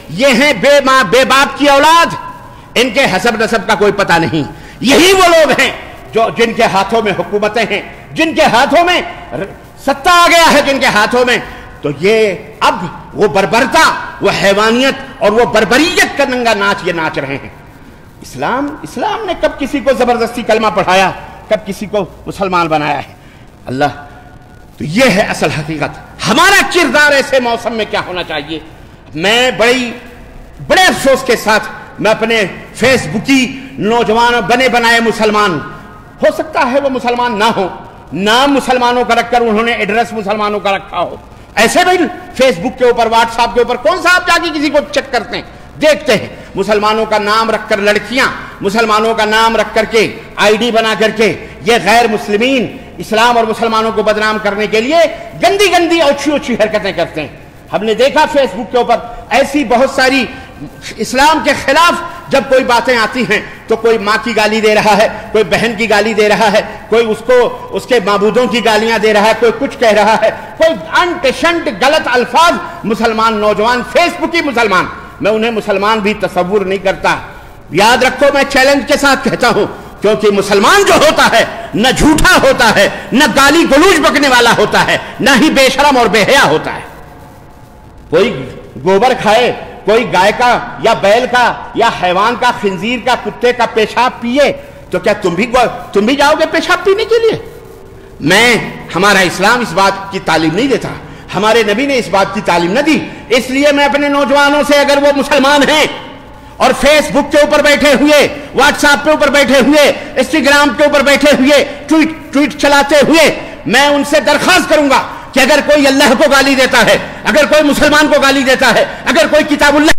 S1: یہ ہیں بے ماں بے باپ کی اولاد، ان کے حسب نسب کا کوئی پتہ نہیں. یہی وہ لوگ ہیں جن کے ہاتھوں میں حکومتیں ہیں، جن کے ہاتھوں میں ستہ آ گیا ہے، جن کے ہاتھوں میں. تو یہ اب وہ بربرتا، وہ حیوانیت اور وہ بربریت کا ننگا ناچ یہ ناچ رہے ہیں. اسلام نے کب کسی کو زبردستی کلمہ پڑھایا، کب کسی کو مسلمان بنایا ہے؟ اللہ. تو یہ ہے اصل حقیقت. ہمارا کردار ایسے موسم میں کیا ہونا چاہیے؟ میں بڑے افسوس کے ساتھ میں اپنے فیس بکی نوجوان بنے بنائے مسلمان، ہو سکتا ہے وہ مسلمان نہ ہو، نام مسلمانوں کا رکھ کر انہوں نے ایڈریس مسلمانوں کا رکھا ہو. ایسے بھائی فیس بک کے اوپر، واٹس ایپ کے اوپر کون سا آپ جا کے کسی کو چیک کرتے ہیں؟ دیکھتے ہیں مسلمانوں کا نام رکھ کر لڑکیاں، مسلمانوں کا نام رکھ کر کے آئی ڈی بنا کر کے یہ غیر مسلمین اسلام اور مسلمانوں کو بدنام کرنے کے لیے گندی گندی اوچھی حرکتیں کرتے ہیں. ہم نے دیکھا فیس بک کے اوپر ایسی بہت ساری اسلام کے خلاف جب کوئی باتیں آتی ہیں تو کوئی ماں کی گالی دے رہا ہے، کوئی بہن کی گالی دے رہا ہے، کوئی اس کے معبودوں کی گالیاں دے رہا ہے، کوئی کچھ کہہ رہا ہے، کوئی انٹ شنٹ غلط الفاظ. مسلمان نوجوان فیس بکی مسلمان، میں انہیں مسلمان بھی تصور نہیں کرتا. یاد رکھو میں چیلنج کے ساتھ کہتا ہوں، کیونکہ مسلمان جو ہوتا ہے نہ جھوٹا ہوتا ہے، نہ گالی گلوچ بکنے والا ہوتا ہے، نہ ہی بے شرم اور بے حیا ہوتا ہے. کوئی گوبر کھائے، کوئی گائے کا یا بیل کا یا حیوان کا، خنزیر کا، کتے کا پیشاب پیے تو کیا تم بھی جاؤ گے پیشاب پینے کے لیے؟ ہمارا اسلام اس بات کی تعلیم نہیں دیتا، ہمارے نبی نے اس بات کی تعلیم نہ دی. اس لیے میں اپنے نوجوانوں سے، اگر وہ مسلمان ہیں اور فیس بک کے اوپر بیٹھے ہوئے، واٹس ایپ کے اوپر بیٹھے ہوئے، انسٹاگرام کے اوپر بیٹھے ہوئے، ٹویٹ چلاتے ہوئے، میں ان سے درخواست کروں گا کہ اگر کوئی اللہ کو گالی دیتا ہے، اگر کوئی مسلمان کو گالی دیتا ہے، اگر کوئی کتاب اللہ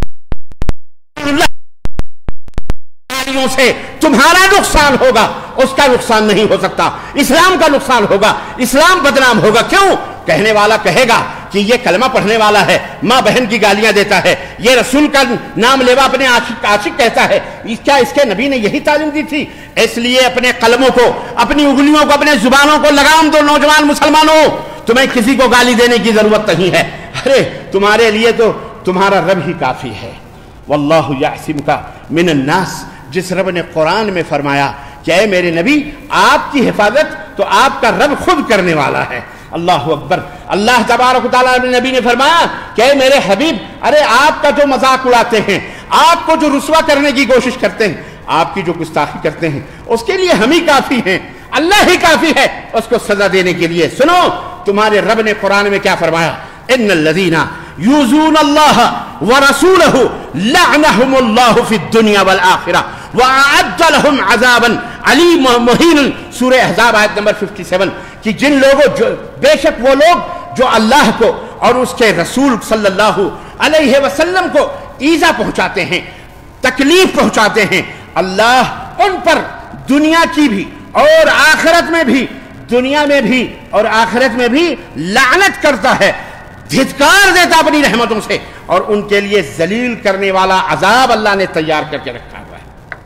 S1: سے تمہارا نقصان ہوگا، اس کا نقصان نہیں ہو سکتا، اسلام کا نقصان ہوگا، اسلام بدنام ہوگا. کیوں؟ کہنے والا کہے گا کہ یہ کلمہ پڑھنے والا ہے، ماں بہن کی گالیاں دیتا ہے، یہ رسول کا نام لیوا اپنے عاشق کہتا ہے. کیا اس کے نبی نے یہی تعلیم دی تھی؟ اس لیے اپنے قلموں کو، اپنی انگلیوں کو، اپنے زبانوں کو لگام دو. نوجوان مسلمانوں، تمہیں کسی کو گالی دینے کی ضرورت نہیں ہے. ارے تمہارے لیے تو تمہارا رب ہی کافی ہے. واللہ یعصمک من الناس، جس رب نے قرآن میں فرمایا کہ اے میرے نبی آپ کی حفاظت تو آپ کا رب خود کرنے والا ہے. اللہ اکبر. اللہ تبارک و تعالیٰ نبی نے فرمایا کہ اے میرے حبیب، ارے آپ کا جو مذاق اڑاتے ہیں، آپ کو جو رسوا کرنے کی کوشش کرتے ہیں، آپ کی جو گستاخی کرتے ہیں، اس کے لیے ہم ہی کافی ہیں، اللہ ہی کافی ہے اس کو سزا دینے کے لیے. سنو تمہارے رب نے قرآن میں کیا فرمایا؟ ان الذین یؤذون اللہ ورسولہ لعنہم اللہ فی الدنیا والآخرہ وَأَعَدَّ لَهُمْ عَذَابًا عَلِيمًا مُهِينًا. سورہ احزاب آیت نمبر 57 کہ جن لوگوں بے شک وہ لوگ جو اللہ کو اور اس کے رسول صلی اللہ علیہ وسلم کو ایذا پہنچاتے ہیں، تکلیف پہنچاتے ہیں، اللہ ان پر دنیا کی بھی اور آخرت میں بھی، دنیا میں بھی اور آخرت میں بھی لعنت کرتا ہے، دھتکار دیتا اپنی رحمتوں سے، اور ان کے لیے ذلیل کرنے والا عذاب اللہ نے تیار کر کے رکھا ہوا ہے.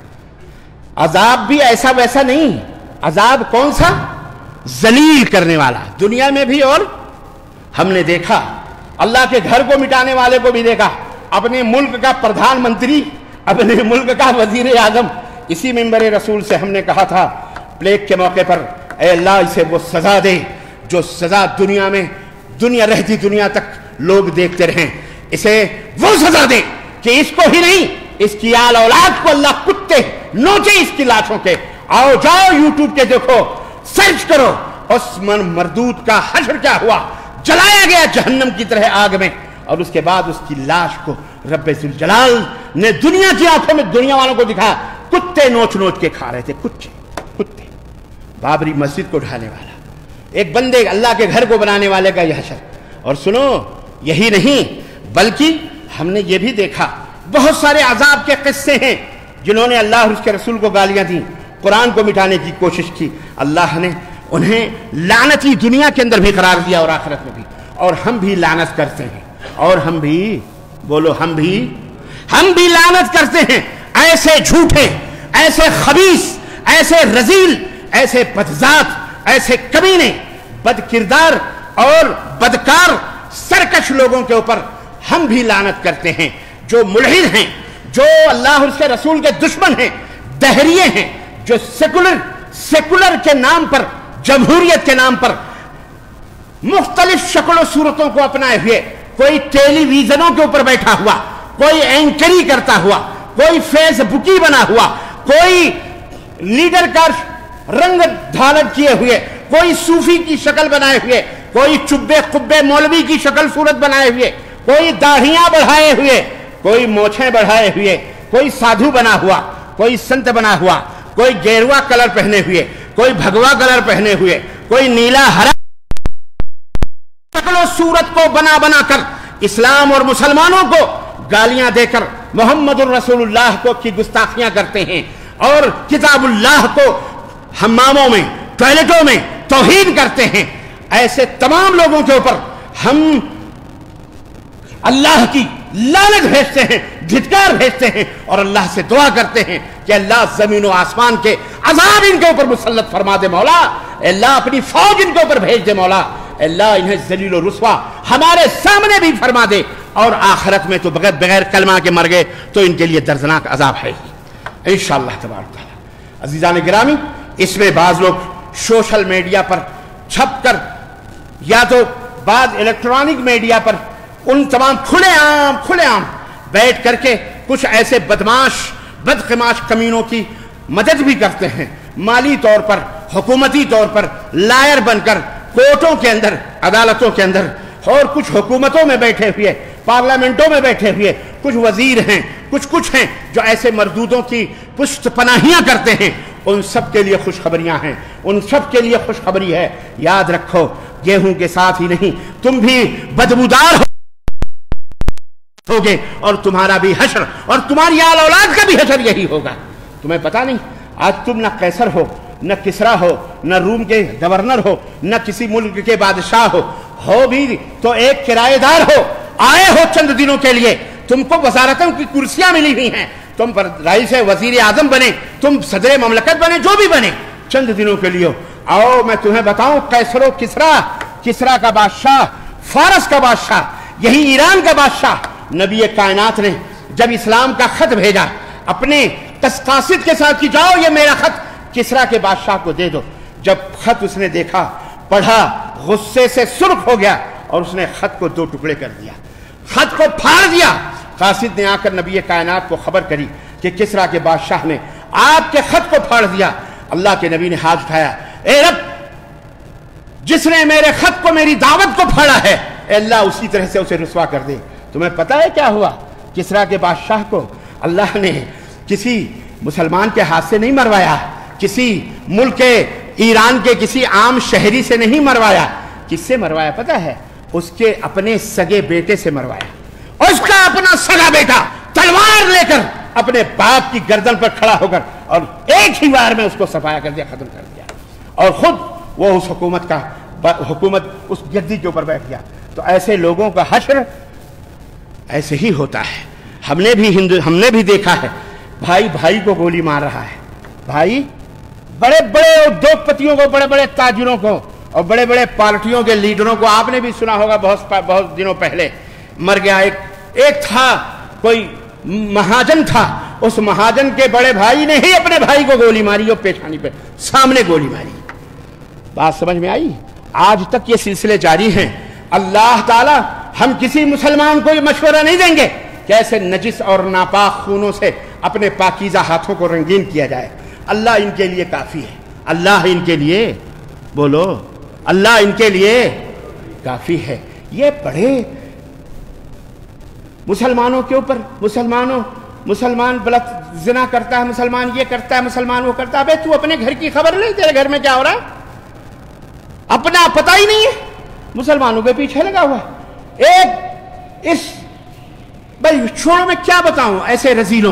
S1: عذاب بھی ایسا ویسا نہیں، عذاب کون سا؟ ذلیل کرنے والا، دنیا میں بھی. اور ہم نے دیکھا اللہ کے گھر کو مٹانے والے کو بھی دیکھا، اپنے ملک کا پردھان منتری، اپنے ملک کا وزیر اعظم. اسی منبر رسول سے ہم نے کہا تھا پلیگ کے موقع پر، اے اللہ اسے وہ سزا دے جو سزا دنیا میں، دنیا رہتی دنیا تک لوگ دیکھتے رہیں، اسے وہ سزا دے کہ اس کو ہی نہیں، اس کی آل اولاد کو اللہ کتے نوچے اس کی لاشوں کے. آؤ جاؤ یوٹیوب کے دیکھو، سرچ کرو اس مردود کا حشر کیا ہوا. جلایا گیا جہنم کی طرح آگ میں، اور اس کے بعد اس کی لاش کو رب ذوالجلال نے دنیا کی آنکھوں میں دنیا والوں کو دکھایا، کتے نوچ نوچ کے کھا رہے تھے. کتے بابری مسجد کو ڈھانے والا، ایک بندے اللہ کے گھر کو بنانے والے کا یہ حشر. اور سنو یہی نہیں بلکہ ہم نے یہ بھی دیکھا بہت سارے عذاب کے قصے ہیں جنہوں نے اللہ اور اس کے رسول کو گالیاں دیں، قرآن کو مٹانے کی کوشش کی، اللہ نے انہیں لعنتی دنیا کے اندر بھی قرار دیا اور آخرت میں بھی. اور ہم بھی لعنت کرتے ہیں، اور ہم بھی بولو ہم بھی لعنت کرتے ہیں ایسے جھوٹے، ایسے خبیث، ایسے رذیل، ایسے بدذات، ایسے کمینے، بد کردار اور بدکار سرکش لوگوں کے اوپر ہم بھی لعنت کرتے ہیں. جو ملحد ہیں، جو اللہ اور اس کے رسول کے دشمن ہیں، دہریے ہیں، جو سیکولر کے نام پر، جمہوریت کے نام پر مختلف شکل و صورتوں کو اپنائے ہوئے، کوئی ٹیلی ویژنوں کے اوپر بیٹھا ہوا، کوئی اینکری کرتا ہوا، کوئی فیس بکی بنا ہوا، کوئی لیڈر کا رنگ دھالت کیے ہوئے، کوئی صوفی کی شکل بنائے ہوئے، کوئی چبے قبے مولوی کی شکل صورت بنائے ہوئے، کوئی داڑھیاں بڑھائے ہوئے، کوئی مونچھیں بڑھائے ہوئے، کوئی سادھو بنا ہوا، کوئی سنت بنا ہوا، کوئی گیروا کلر پہنے ہوئے، کوئی بھگوا کلر پہنے ہوئے، کوئی نیلا ہرا شکل و صورت کو بنا بنا کر اسلام اور مسلمانوں کو گالیاں دے کر محمد الرسول اللہ کو کی گستاخیاں کرتے ہیں اور کتاب اللہ کو حماموں میں، ٹوائلٹوں میں توہین کرتے ہیں۔ ایسے تمام لوگوں کے اوپر ہم اللہ کی لعنت بھیجتے ہیں، دھتکار بھیجتے ہیں اور اللہ سے دعا کرتے ہیں کہ اللہ زمین و آسمان کے عذاب ان کے اوپر مسلط فرما دے مولا، اللہ اپنی فوج ان کے اوپر بھیج دے مولا، اللہ انہیں ذلیل و رسوا ہمارے سامنے بھی فرما دے، اور آخرت میں تو بغیر کلمہ کے مر گئے تو ان کے لیے دردناک عذاب ہے انشاءاللہ تبارک تعالی۔ عزیزان گرامی، اس میں بعض لوگ سوشل میڈیا پر چھپ کر یا تو بعض الیکٹرانک میڈیا پر ان تمام کھلے عام بیٹھ کر کے کچھ ایسے بدقماش کمینوں کی مدد بھی کرتے ہیں، مالی طور پر، حکومتی طور پر لائر بن کر کورٹوں کے اندر، عدالتوں کے اندر، اور کچھ حکومتوں میں بیٹھے ہوئے، پارلیمنٹوں میں بیٹھے ہوئے کچھ وزیر ہیں، کچھ ہیں جو ایسے مردودوں کی پشت پناہیاں کرتے ہیں۔ ان سب کے لیے خوشخبریاں ہیں، ان سب کے لیے خوشخبری ہے، یاد رکھو گیہوں کے ساتھ ہی نہیں، تم بھی بدبودار ہوگے اور تمہارا بھی حشر اور تمہاری آل اولاد کا بھی حشر یہی ہوگا۔ تمہیں پتا نہیں آج تم نہ قیصر ہو، نہ کسرا ہو، نہ روم کے گورنر ہو، نہ کسی ملک کے بادشاہ ہو بھی تو ایک کرایہ دار ہو، آئے ہو چند دنوں کے لیے، تم کو وزارتوں کی کرسیاں ملی ہوئی ہیں، تم پر رئیس وزیر اعظم بنے، تم صدر مملکت بنے، جو بھی بنے، چند دنوں کے لیے آؤ میں تمہیں بتاؤں قیصر و کسرا کا بادشاہ، فارس کا بادشاہ، یہی ایران کا بادشاہ، نبی کائنات نے جب اسلام کا خط بھیجا اپنے قسطاسط کے ساتھ کہ جاؤ یہ میرا خط کسرا کے بادشاہ کو دے دو، جب خط اس نے دیکھا، پڑھا، غصے سے سرخ ہو گیا اور اس نے خط کو 2 ٹکڑے کر دیا، خط کو پھاڑ دیا۔ قاصد نے آ کر نبی کائنات کو خبر کری کہ کسرا کے بادشاہ نے آپ کے خط کو پھاڑ دیا۔ اللہ کے نبی نے ہاتھ اٹھایا، اے رب جس نے میرے خط کو، میری دعوت کو پھاڑا ہے، اے اللہ اسی طرح سے اسے رسوا کر دے۔ تمہیں پتہ ہے کیا ہوا؟ کسرا کے بادشاہ کو اللہ نے کسی مسلمان کے ہاتھ سے نہیں مروایا، کسی ملک ایران کے کسی عام شہری سے نہیں مروایا، کس سے مروایا پتہ ہے؟ اس کے اپنے سگے بیٹے سے مروایا۔ اس کا اپنا سگا بیٹا تلوار لے کر اپنے باپ کی گردن پر کھڑا ہو کر اور ایک ہی بار میں اس کو صفایا کر دیا، ختم کر دیا، اور خود وہ اس حکومت اس گدی کے اوپر بیٹھ گیا۔ تو ایسے لوگوں کا حشر ایسے ہی ہوتا ہے۔ ہم نے بھی دیکھا ہے، بھائی کو گولی مار رہا ہے، بھائی بڑے بڑے ادیوگ پتیوں کو، بڑے بڑے تاجروں کو اور بڑے بڑے پارٹیوں کے لیڈروں کو، آپ نے بھی سنا ہوگا بہت دنوں پہلے مر گیا ایک تھا، کوئی مہاجن تھا، اس مہاجن کے بڑے بھائی نے ہی اپنے بھائی کو گولی ماری اور پیشانی پہ سامنے گولی ماری۔ بات سمجھ میں آئی؟ آج تک یہ سلسلے جاری ہیں۔ اللہ تعالی ہم کسی مسلمان کو یہ مشورہ نہیں دیں گے کہ ایسے نجس اور ناپاک خونوں سے اپنے پاکیزہ ہاتھوں کو رنگین کیا جائے۔ اللہ ان کے لیے کافی ہے، اللہ ان کے لیے، بولو، اللہ ان کے لیے کافی ہے۔ یہ بڑے مسلمانوں کے اوپر، مسلمان غلط زنا کرتا ہے، مسلمان یہ کرتا ہے، مسلمان وہ کرتا ہے۔ بھائی تو اپنے گھر کی خبر نہیں، تیرے گھر میں کیا ہو رہا ہے اپنا پتہ ہی نہیں ہے، مسلمانوں کے پیچھے لگا ہوا ہے۔ بھائی چھوڑو، میں کیا بتاؤں ایسے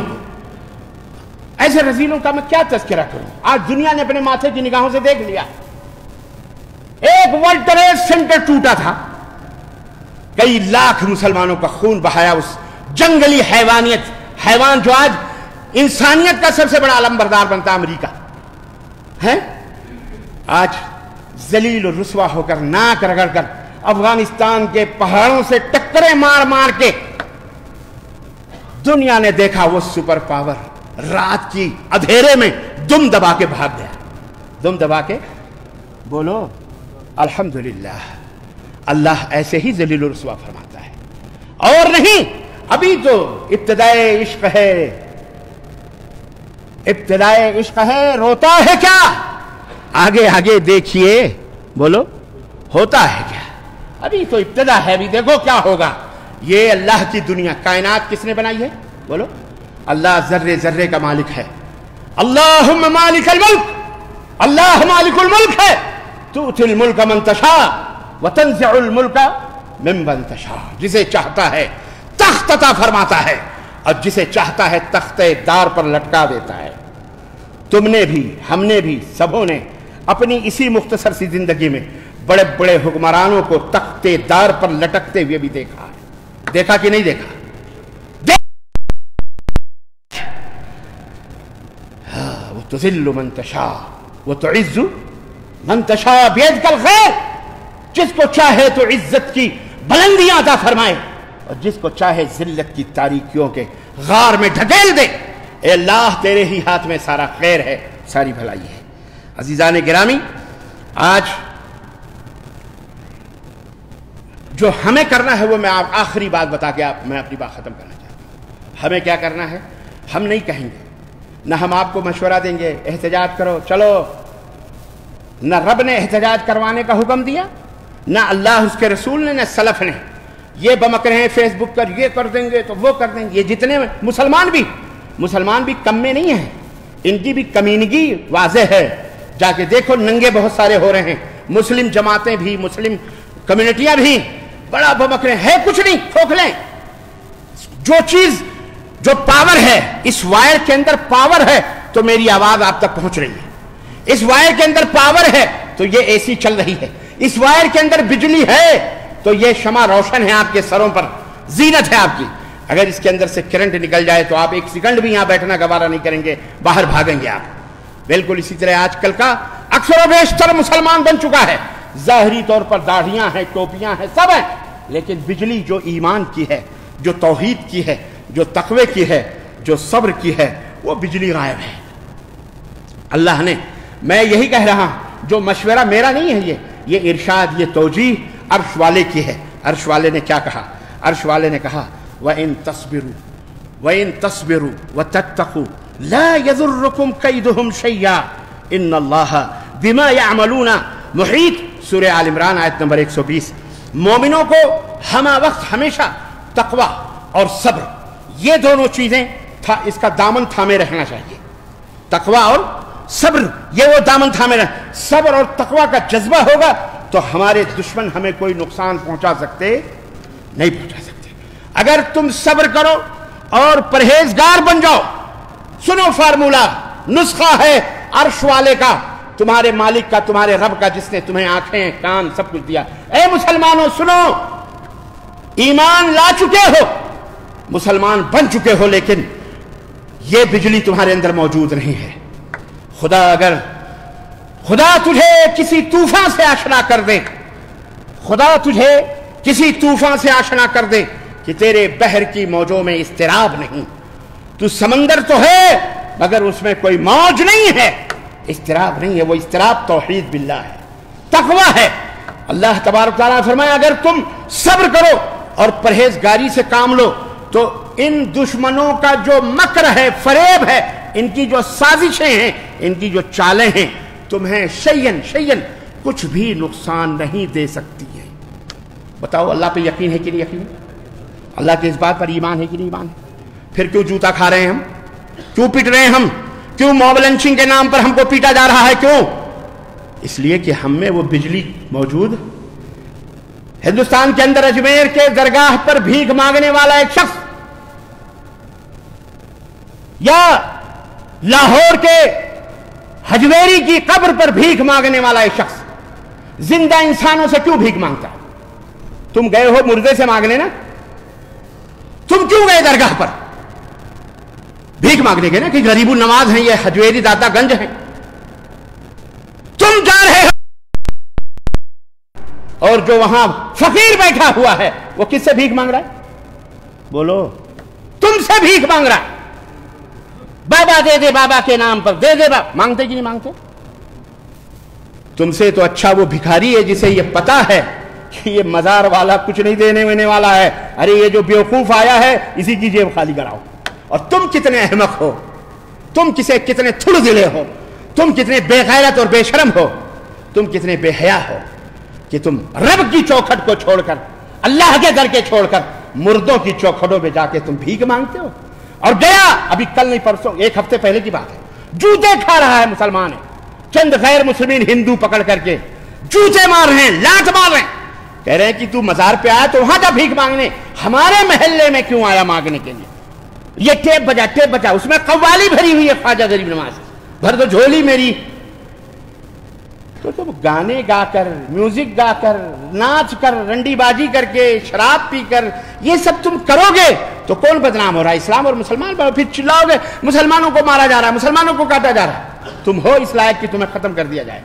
S1: رذیلوں کا میں کیا تذکرہ کروں؟ آج دنیا نے اپنے ماتھے کی نگاہوں سے دیکھ لیا۔ ایک ورلڈ ٹریڈ سینٹر ٹوٹا تھا، کئی لاکھ مسلمانوں کا خون بہایا اس جنگلی حیوان جو آج انسانیت کا سب سے بڑا علمبردار بنتا ہے، امریکہ ہے، آج ذلیل و رسوا ہو کر، ناک رگڑ کر افغانستان کے پہاڑوں سے ٹکرے مار کے दुनिया ने देखा वो सुपर पावर रात की अंधेरे में दुम दबा के भाग गया। दुम दबा के बोलो अल्हम्दुलिल्लाह। अल्लाह ऐसे ही जलील रुस्वा फरमाता है। और नहीं, अभी तो इब्तिदाए इश्क है, इब्तिदाए इश्क है, रोता है क्या? आगे आगे देखिए, बोलो होता है क्या? अभी तो इब्तिदा है, अभी देखो क्या होगा। ये अल्लाह की दुनिया, कायनात किसने बनाई है? बोलो अल्लाह जर्रे जर्रे का मालिक है। अल्लाहुम्मा मालिकल मुल्क, अल्लाह मालिकुल मुल्क है। तुतिल मुल्क मन तशा व तंज़िउल मुल्क मिम्मन तशा। जिसे चाहता है तख्त अता फरमाता है और जिसे चाहता है तख्ते दार पर लटका देता है। तुमने भी, हमने भी, सबों ने अपनी इसी मुख्तसर सी जिंदगी में बड़े बड़े हुक्मरानों को तख्ते दार पर लटकते हुए भी देखा है। देखा कि नहीं देखा? वो तुज़िल्लु मन तशा वो तुइज़्ज़ु मन तशा बियदिकल खैर। जिसको चाहे तो इज्जत की बुलंदियां अता फरमाए और जिसको चाहे जिल्लत की तारीकियों के गार में ढकेल दे। ए अल्लाह, तेरे ही हाथ में सारा खैर है, सारी भलाई है। अजीजान गिरामी, आज जो हमें करना है वो मैं आप आखिरी बात बता के मैं अपनी बात खत्म करना चाहता हूं। हमें क्या करना है? हम नहीं कहेंगे, ना हम आपको मशवरा देंगे एहतजाज करो चलो। न रब ने एहतजाज करवाने का हुक्म दिया, ना अल्लाह उसके रसूल ने, न सलफ ने। ये बमक रहे हैं फेसबुक पर, ये कर देंगे तो वो कर देंगे। ये जितने मुसलमान भी कम में नहीं है, इनकी भी कमीनगी वाज़ेह है। जाके देखो, नंगे बहुत सारे हो रहे हैं। मुस्लिम जमातें भी, मुस्लिम कम्युनिटियां भी बड़ा बमक रहे हैं। कुछ नहीं, खोखले। जो चीज, जो पावर है, इस वायर के अंदर पावर है तो मेरी आवाज आप तक पहुंच रही है। इस वायर के अंदर पावर है तो ये एसी चल रही है। इस वायर के अंदर बिजली है तो ये शमा रोशन है आपके सरों पर, जीनत है आपकी। अगर इसके अंदर से करंट निकल जाए तो आप एक सेकंड भी यहां बैठना गवारा नहीं करेंगे, बाहर भागेंगे आप। बिल्कुल इसी तरह आजकल का अक्सर बेशतर मुसलमान बन चुका है। ज़ाहिरी तौर पर दाढ़ियां हैं, टोपियां हैं, सब है, लेकिन बिजली जो ईमान की है, जो तौहीद की है, जो तकवे की है, जो सब्र की है, वो बिजली गायब है। अल्लाह ने, मैं यही कह रहा हूं, जो मशवरा मेरा नहीं है, ये इरशाद, ये तौजीह अर्श वाले की है। अर्श वाले ने क्या कहा? अर्श वाले ने कहा व इन तस्बिरु व तत्तकू ला यज़ुर्रुकुम कैदुहुम शैया इन्नल्लाह बिमा यअमलूना मुहीत। सूरह आल इमरान आयत नंबर 120। मोमिनों को हमा वक्त हमेशा तकवा और सब्र, ये दोनों चीजें इसका दामन थामे रहना चाहिए। तकवा और सब्र, ये वो दामन थामे रह। सब्र और तकवा का जज्बा होगा तो हमारे दुश्मन हमें कोई नुकसान पहुंचा सकते नहीं पहुंचा सकते। अगर तुम सब्र करो और परहेजगार बन जाओ, सुनो फार्मूला, नुस्खा है अर्श वाले का, तुम्हारे मालिक का, तुम्हारे रब का, जिसने तुम्हें आंखें, कान, सब कुछ दिया। ए मुसलमानों सुनो, ईमान ला चुके हो, मुसलमान बन चुके हो, लेकिन यह बिजली तुम्हारे अंदर मौजूद नहीं है। खुदा तुझे किसी तूफान से आशना कर दे, खुदा तुझे किसी तूफान से आशना कर दे कि तेरे बहर की मौजों में इस्तिराब नहीं। तू समंदर तो है मगर उसमें कोई मौज नहीं है, इस्तिराब नहीं है। वो इस्तिराब तौहीद बिल्लाह है, तकवा है। अल्लाह तबारक तआला फरमाया, अगर तुम सब्र करो और परहेजगारी से काम लो तो इन दुश्मनों का जो मकर है, फरेब है, इनकी जो साजिशें हैं, इनकी जो चालें हैं, तुम्हें शैयन कुछ भी नुकसान नहीं दे सकती है। बताओ, अल्लाह पे यकीन है कि नहीं यकीन? अल्लाह के इस बात पर ईमान है कि नहीं ईमान है? फिर क्यों जूता खा रहे हैं हम? क्यों पिट रहे हैं हम? क्यों मॉब लंचिंग के नाम पर हमको पीटा जा रहा है? क्यों? इसलिए कि हम में वो बिजली मौजूद। हिंदुस्तान के अंदर अजमेर के दरगाह पर भीख मांगने वाला एक शख्स, या लाहौर के हजवेरी की कब्र पर भीख मांगने वाला एक शख्स जिंदा इंसानों से क्यों भीख मांगता है? तुम गए हो मुर्दे से मांगने ना? तुम क्यों गए दरगाह पर भीख मांगने के? ना कि गरीबुल नवाज हैं, ये हजवेरी दातागंज हैं। तुम जा रहे हो और जो वहां फकीर बैठा हुआ है वो किससे भीख मांग रहा है? बोलो। तुम तुमसे भीख मांग रहा है, बाबा दे दे, बाबा के नाम पर दे दे, मांगते कि नहीं मांगते? तुमसे तो अच्छा वो भिखारी है जिसे ये पता है कि ये मजार वाला कुछ नहीं देने वाला है, अरे ये जो बेवकूफ आया है इसी की जेब खाली कराओ। और तुम कितने अहमक हो, तुम कितने थुड़ दिले हो, तुम कितने बेगैरत और बेशरम हो, तुम कितने बेहया हो कि तुम रब की चौखट को छोड़कर, अल्लाह के दर के छोड़कर मुर्दों की चौखटों में जाके तुम भीख मांगते हो। और गया अभी कल नहीं परसों, एक हफ्ते पहले की बात है, जूते खा रहा है मुसलमान है, चंद गैर मुस्लिमीन हिंदू पकड़ करके जूते मार रहे हैं, लात मार रहे हैं, कह रहे हैं कि तू मजार पे आया तो वहां जा भीख मांगने, हमारे महल्ले में क्यों आया मांगने के लिए? ये टेप बजा, उसमें कव्वाली भरी हुई है, ख्वाजा गरीब नवाज, भर दो झोली मेरी। तो तुम गाने गाकर, म्यूजिक गाकर, नाच कर, रंडीबाजी करके, शराब पीकर ये सब तुम करोगे तो कौन बदनाम हो रहा है? इस्लाम और मुसलमान। फिर चिल्लाओगे मुसलमानों को मारा जा रहा है, मुसलमानों को काटा जा रहा है। तुम हो इस लायक कि तुम्हें खत्म कर दिया जाए।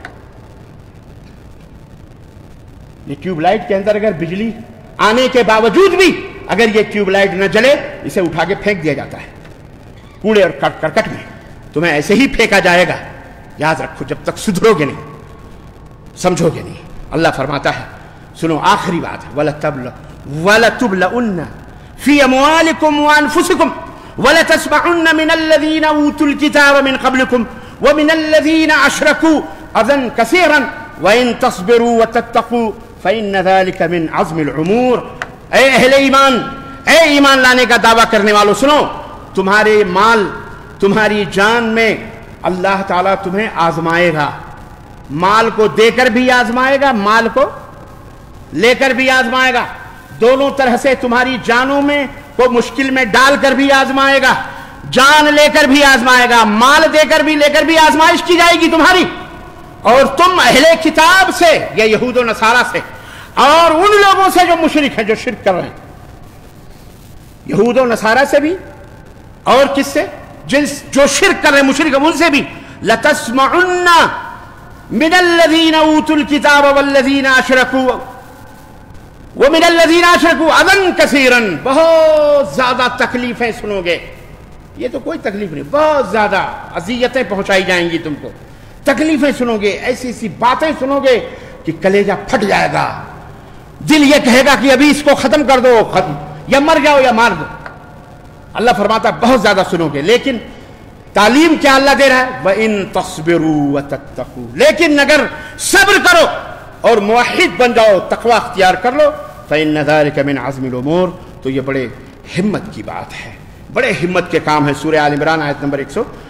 S1: ये ट्यूबलाइट के अंदर अगर बिजली आने के बावजूद भी अगर ये ट्यूबलाइट न जले, इसे उठा के फेंक दिया जाता है कूड़े और करकट में, तुम्हें ऐसे ही फेंका जाएगा। याद रखो, जब तक सुधरोगे नहीं, समझोगे नहीं। अल्लाह फरमाता है, सुनो आखिरी बात है, वलतुबलउन्न फी अमवालिकुम व अनफुसिकुम वलतस्मउन्न मिनल्लज़ीना ऊतुल किताब मिन क़ब्लिकुम व मिनल्लज़ीना अशरकू अज़न कसीरन व इन तस्बिरू व तत्तक़ू फ़इन्न ज़ालिका मिन अज़्मिल उमूर। ऐ अहले ईमान, ऐ ईमान लाने का दावा करने वालों, सुनो, तुम्हारे माल, तुम्हारी जान में अल्लाह ताला तुम्हें आजमाएगा। माल को देकर भी आजमाएगा, माल को लेकर भी आजमाएगा, दोनों तरह से तुम्हारी जानों में को मुश्किल में डालकर भी आजमाएगा, जान लेकर भी आजमाएगा, माल देकर भी लेकर भी आजमाइश की जाएगी तुम्हारी। और तुम अहले किताब से या यहूद और नसारा से और उन लोगों से जो मुशरिक हैं, जो शिर्क कर रहे हैं, यहूद और नसारा से भी और किससे? जो शिर्क कर रहे हैं मुशरिक, उनसे भी। लतस्मउन्ना मिनल्लज़ीना ऊतुल किताब वल्लज़ीना अशरकू वो मिनल्लज़ीना अशरकू अज़न कसीरन, बहुत ज्यादा तकलीफें सुनोगे। ये तो कोई तकलीफ नहीं, बहुत ज्यादा अज़ियतें पहुंचाई जाएंगी तुमको, तकलीफें सुनोगे, ऐसी ऐसी बातें सुनोगे कि कलेजा फट जाएगा, दिल ये कहेगा कि अभी इसको खत्म कर दो, खत्म, या मर जाओ या मार दो। अल्लाह फरमाता बहुत ज्यादा सुनोगे। लेकिन तालीम क्या अल्लाह दे रहा है? व इन तस्बिरू व तत्तकू, लेकिन अगर सब्र करो और मुवहिद बन जाओ, तकवा अख्तियार कर लो, फ़इन्न ज़ालिका मिन अज़्मिल उमूर, तो ये बड़े हिम्मत की बात है, बड़े हिम्मत के काम है। सूरह आल इमरान आयत नंबर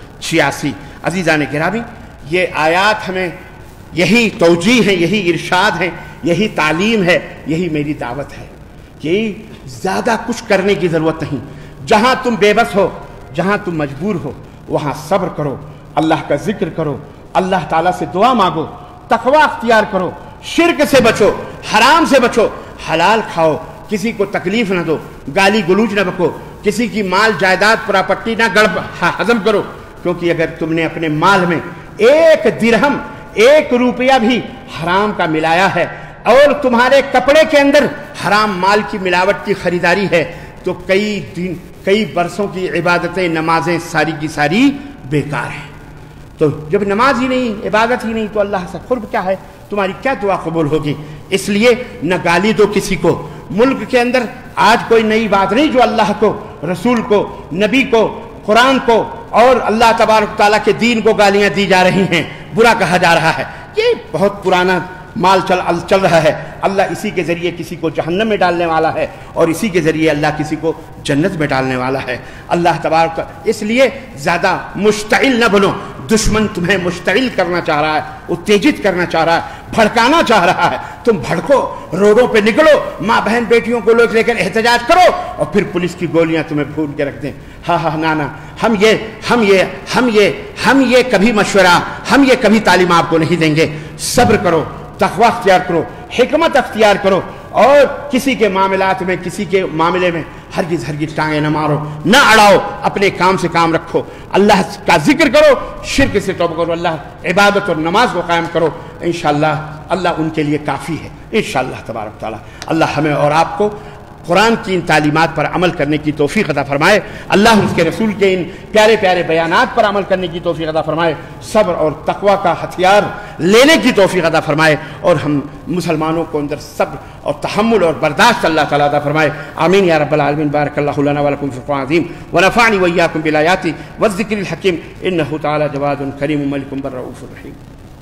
S1: 186। अज़ीज़ान गिरामी, ये आयात हमें यही तौजीह है, यही इरशाद है, यही तालीम है, यही मेरी दावत है कि ज़्यादा कुछ करने की ज़रूरत नहीं। जहां तुम बेबस हो, जहां तुम मजबूर हो, वहां सब्र करो, अल्लाह का जिक्र करो, अल्लाह ताला से दुआ मांगो, तकवा अख्तियार करो, शिर्क से बचो, हराम से बचो, हलाल खाओ, किसी को तकलीफ न दो, गाली गलूज न बको, किसी की माल जायदाद प्रॉपर्टी ना हजम करो, क्योंकि अगर तुमने अपने माल में एक दिरहम, एक रुपया भी हराम का मिलाया है और तुम्हारे कपड़े के अंदर हराम माल की मिलावट की खरीदारी है, तो कई दिन, कई बरसों की इबादतें, नमाजें सारी की सारी बेकार हैं। तो जब नमाज ही नहीं, इबादत ही नहीं, तो अल्लाह से कुर्ब क्या है? तुम्हारी क्या दुआ कबूल होगी? इसलिए न गाली दो किसी को। मुल्क के अंदर आज कोई नई बात नहीं जो अल्लाह को, रसूल को, नबी को, कुरान को और अल्लाह तबारक तआला के दीन को गालियां दी जा रही हैं, बुरा कहा जा रहा है। ये बहुत पुराना माल चल रहा है। अल्लाह इसी के जरिए किसी को जहन्नम में डालने वाला है और इसी के जरिए अल्लाह किसी को जन्नत में डालने वाला है। अल्लाह तबारक, इसलिए ज्यादा मुश्तइल न बनो। दुश्मन तुम्हें मुश्तइल करना चाह रहा है, उत्तेजित करना चाह रहा है, भड़काना चाह रहा है। तुम भड़को, रोडों पे निकलो, माँ बहन बेटियों को लोग लेकर एहतजाज करो और फिर पुलिस की गोलियां तुम्हें भून के रख दें। हाँ ना, हम ये कभी मशवरा, हम ये कभी तालीम आपको नहीं देंगे। सब्र करो, तक़वा अख्तियार करो, हिकमत अख्तियार करो और किसी के मामलात में, किसी के मामले में हरगिज़ टांगे न मारो, न अड़ाओ, अपने काम से काम रखो, अल्लाह का जिक्र करो, शिर्क से तौबा करो, अल्लाह इबादत और नमाज को कायम करो। इंशाअल्लाह अल्लाह उनके लिए काफ़ी है। इंशाअल्लाह तबारक तआला अल्लाह हमें और आपको قرآن کی ان تعلیمات پر عمل کرنے کی توفیق عطا فرمائے، اللہ اس کے رسول کے ان پیارے پیارے بیانات پر عمل کرنے کی توفیق عطا فرمائے، صبر اور تقوی کا ہتھیار لینے کی توفیق عطا فرمائے، اور ہم مسلمانوں کو اندر صبر اور تحمل اور برداشت اللہ تعالیٰ عطا فرمائے، آمین یا رب العالمین۔ بارک اللہ لنا ولکم فی القرآن العظیم ونفعنی وإیاکم بالآیات والذکر الحکیم، انہ تعالیٰ جواد کریم ملک بر رؤوف رحیم۔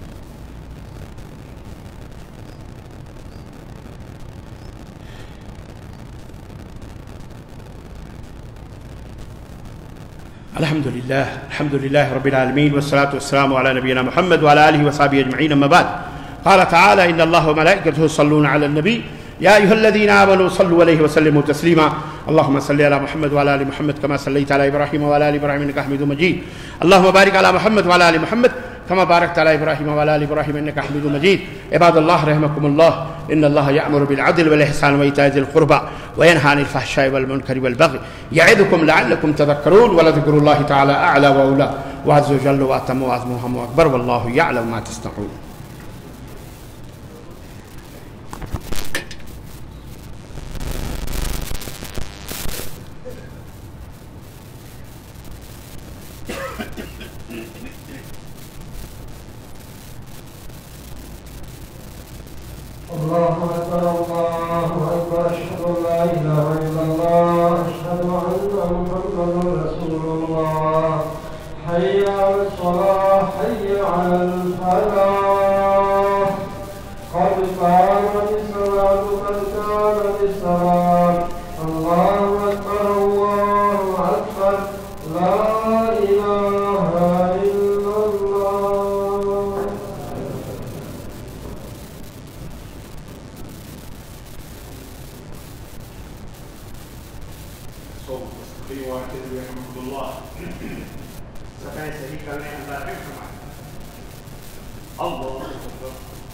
S1: الحمد لله رب العالمين، والصلاة والسلام على نبينا محمد وعلى آله وصحبه أجمعين، أما بعد، قال تعالى إن الله وملائكته يصلون على النبي يا أيها الذين آمنوا صلوا عليه وسلموا تسليما، اللهم صل على محمد وعلى آل محمد كما صليت على إبراهيم وعلى آل إبراهيم إنك حميد مجيد، اللهم بارك على محمد وعلى آل محمد كما باركت على إبراهيم وعلى آل إبراهيم إنك حميد مجيد۔ عباد الله رحمكم الله، إن الله يأمر بالعدل والإحسان وإيتاء ذي القربى وينهى عن الفحشاء والمنكر والبغي يعظكم لعلكم تذكرون، ولذكر الله تعالى أعلى وأولى وعز وجل وأتم وأعظم وأكبر، والله يعلم ما تصنعون۔
S2: الله أكبر الله أكبر، أشهد أن لا إله إلا الله، أشهد أن محمدا رسول الله، حي على الصلاة حي على الفلاح، قد قامت الصلاة قد قامت الصلاة، الله أكبر الله أكبر، لا إله إلا الله۔
S1: سفید صحیح کرنے اللہ رحم فرمائے۔ اللہ اکبر۔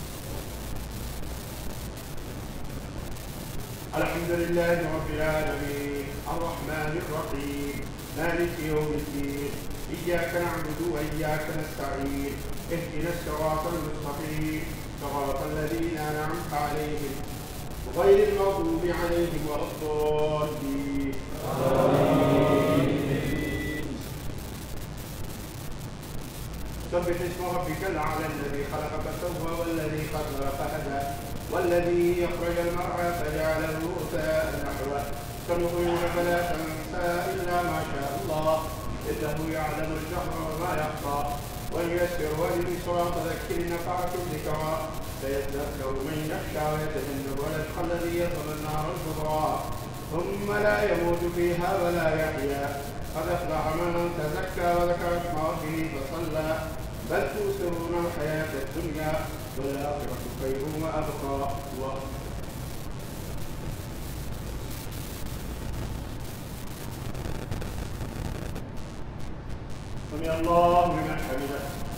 S1: الحمد للہ رب العالمین الرحمن الرحیم مالک یوم الدین إياك نعبد وإياك نستعين اهدنا الصراط المستقيم صراط الذين أنعمت عليهم غير المغضوب عليهم ولا الضالين سبح اسم ربك الأعلى الذي خلق فسوى والذي قدر فهدى والذي أخرج المرعى فجعله غثاء نحوه سنقرئك فلا تنسى إلا ما شاء الله إنه يعلم الجهر وما يخفى ونيسره لليسرى فذكر نفعت الذكرى سيذكر من يخشى ويتجنبها الأشقى الذي يصلى النار الكبرى ثم لا يموت فيها ولا يحيا قد أفلح من تزكى وذكر اسم ربه فصلى بل تؤثرون الحياة الدنيا والآخرة خير وأبقى سمع الله لمن حمده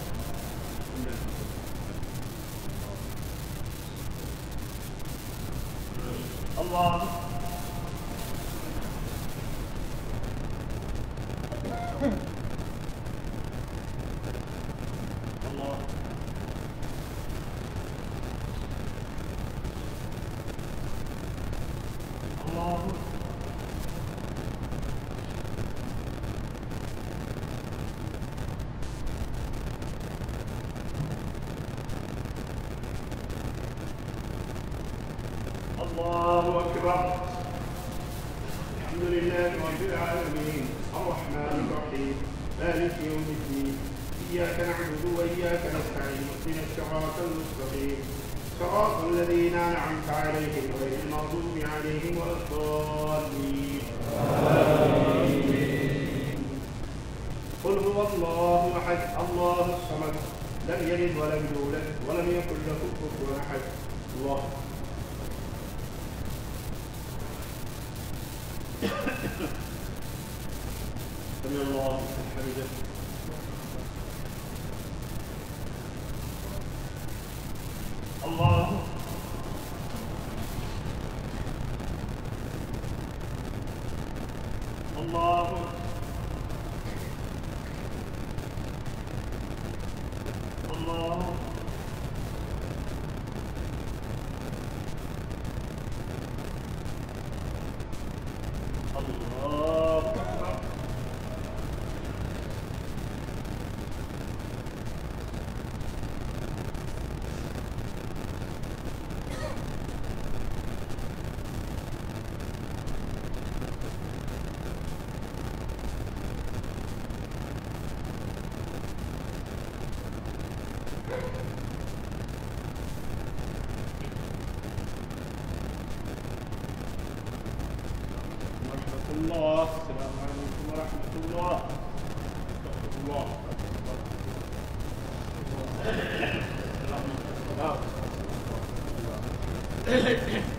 S1: الله الله أكبر. الحمد لله رب العالمين الرحمن الرحيم مالك يوم الدين إياك نعبد وإياك نستعين اهدنا الصراط المستقيم صراط الذين أنعمت عليهم غير المغضوب عليهم ولا الضالين قل هو الله أحد الله الصمد لم يلد ولم يولد ولم يكن له كفوا أحد الله سمع الله لمن حمده الله الله الله الله أكبر. الله. السلام عليكم ورحمة الله. الله.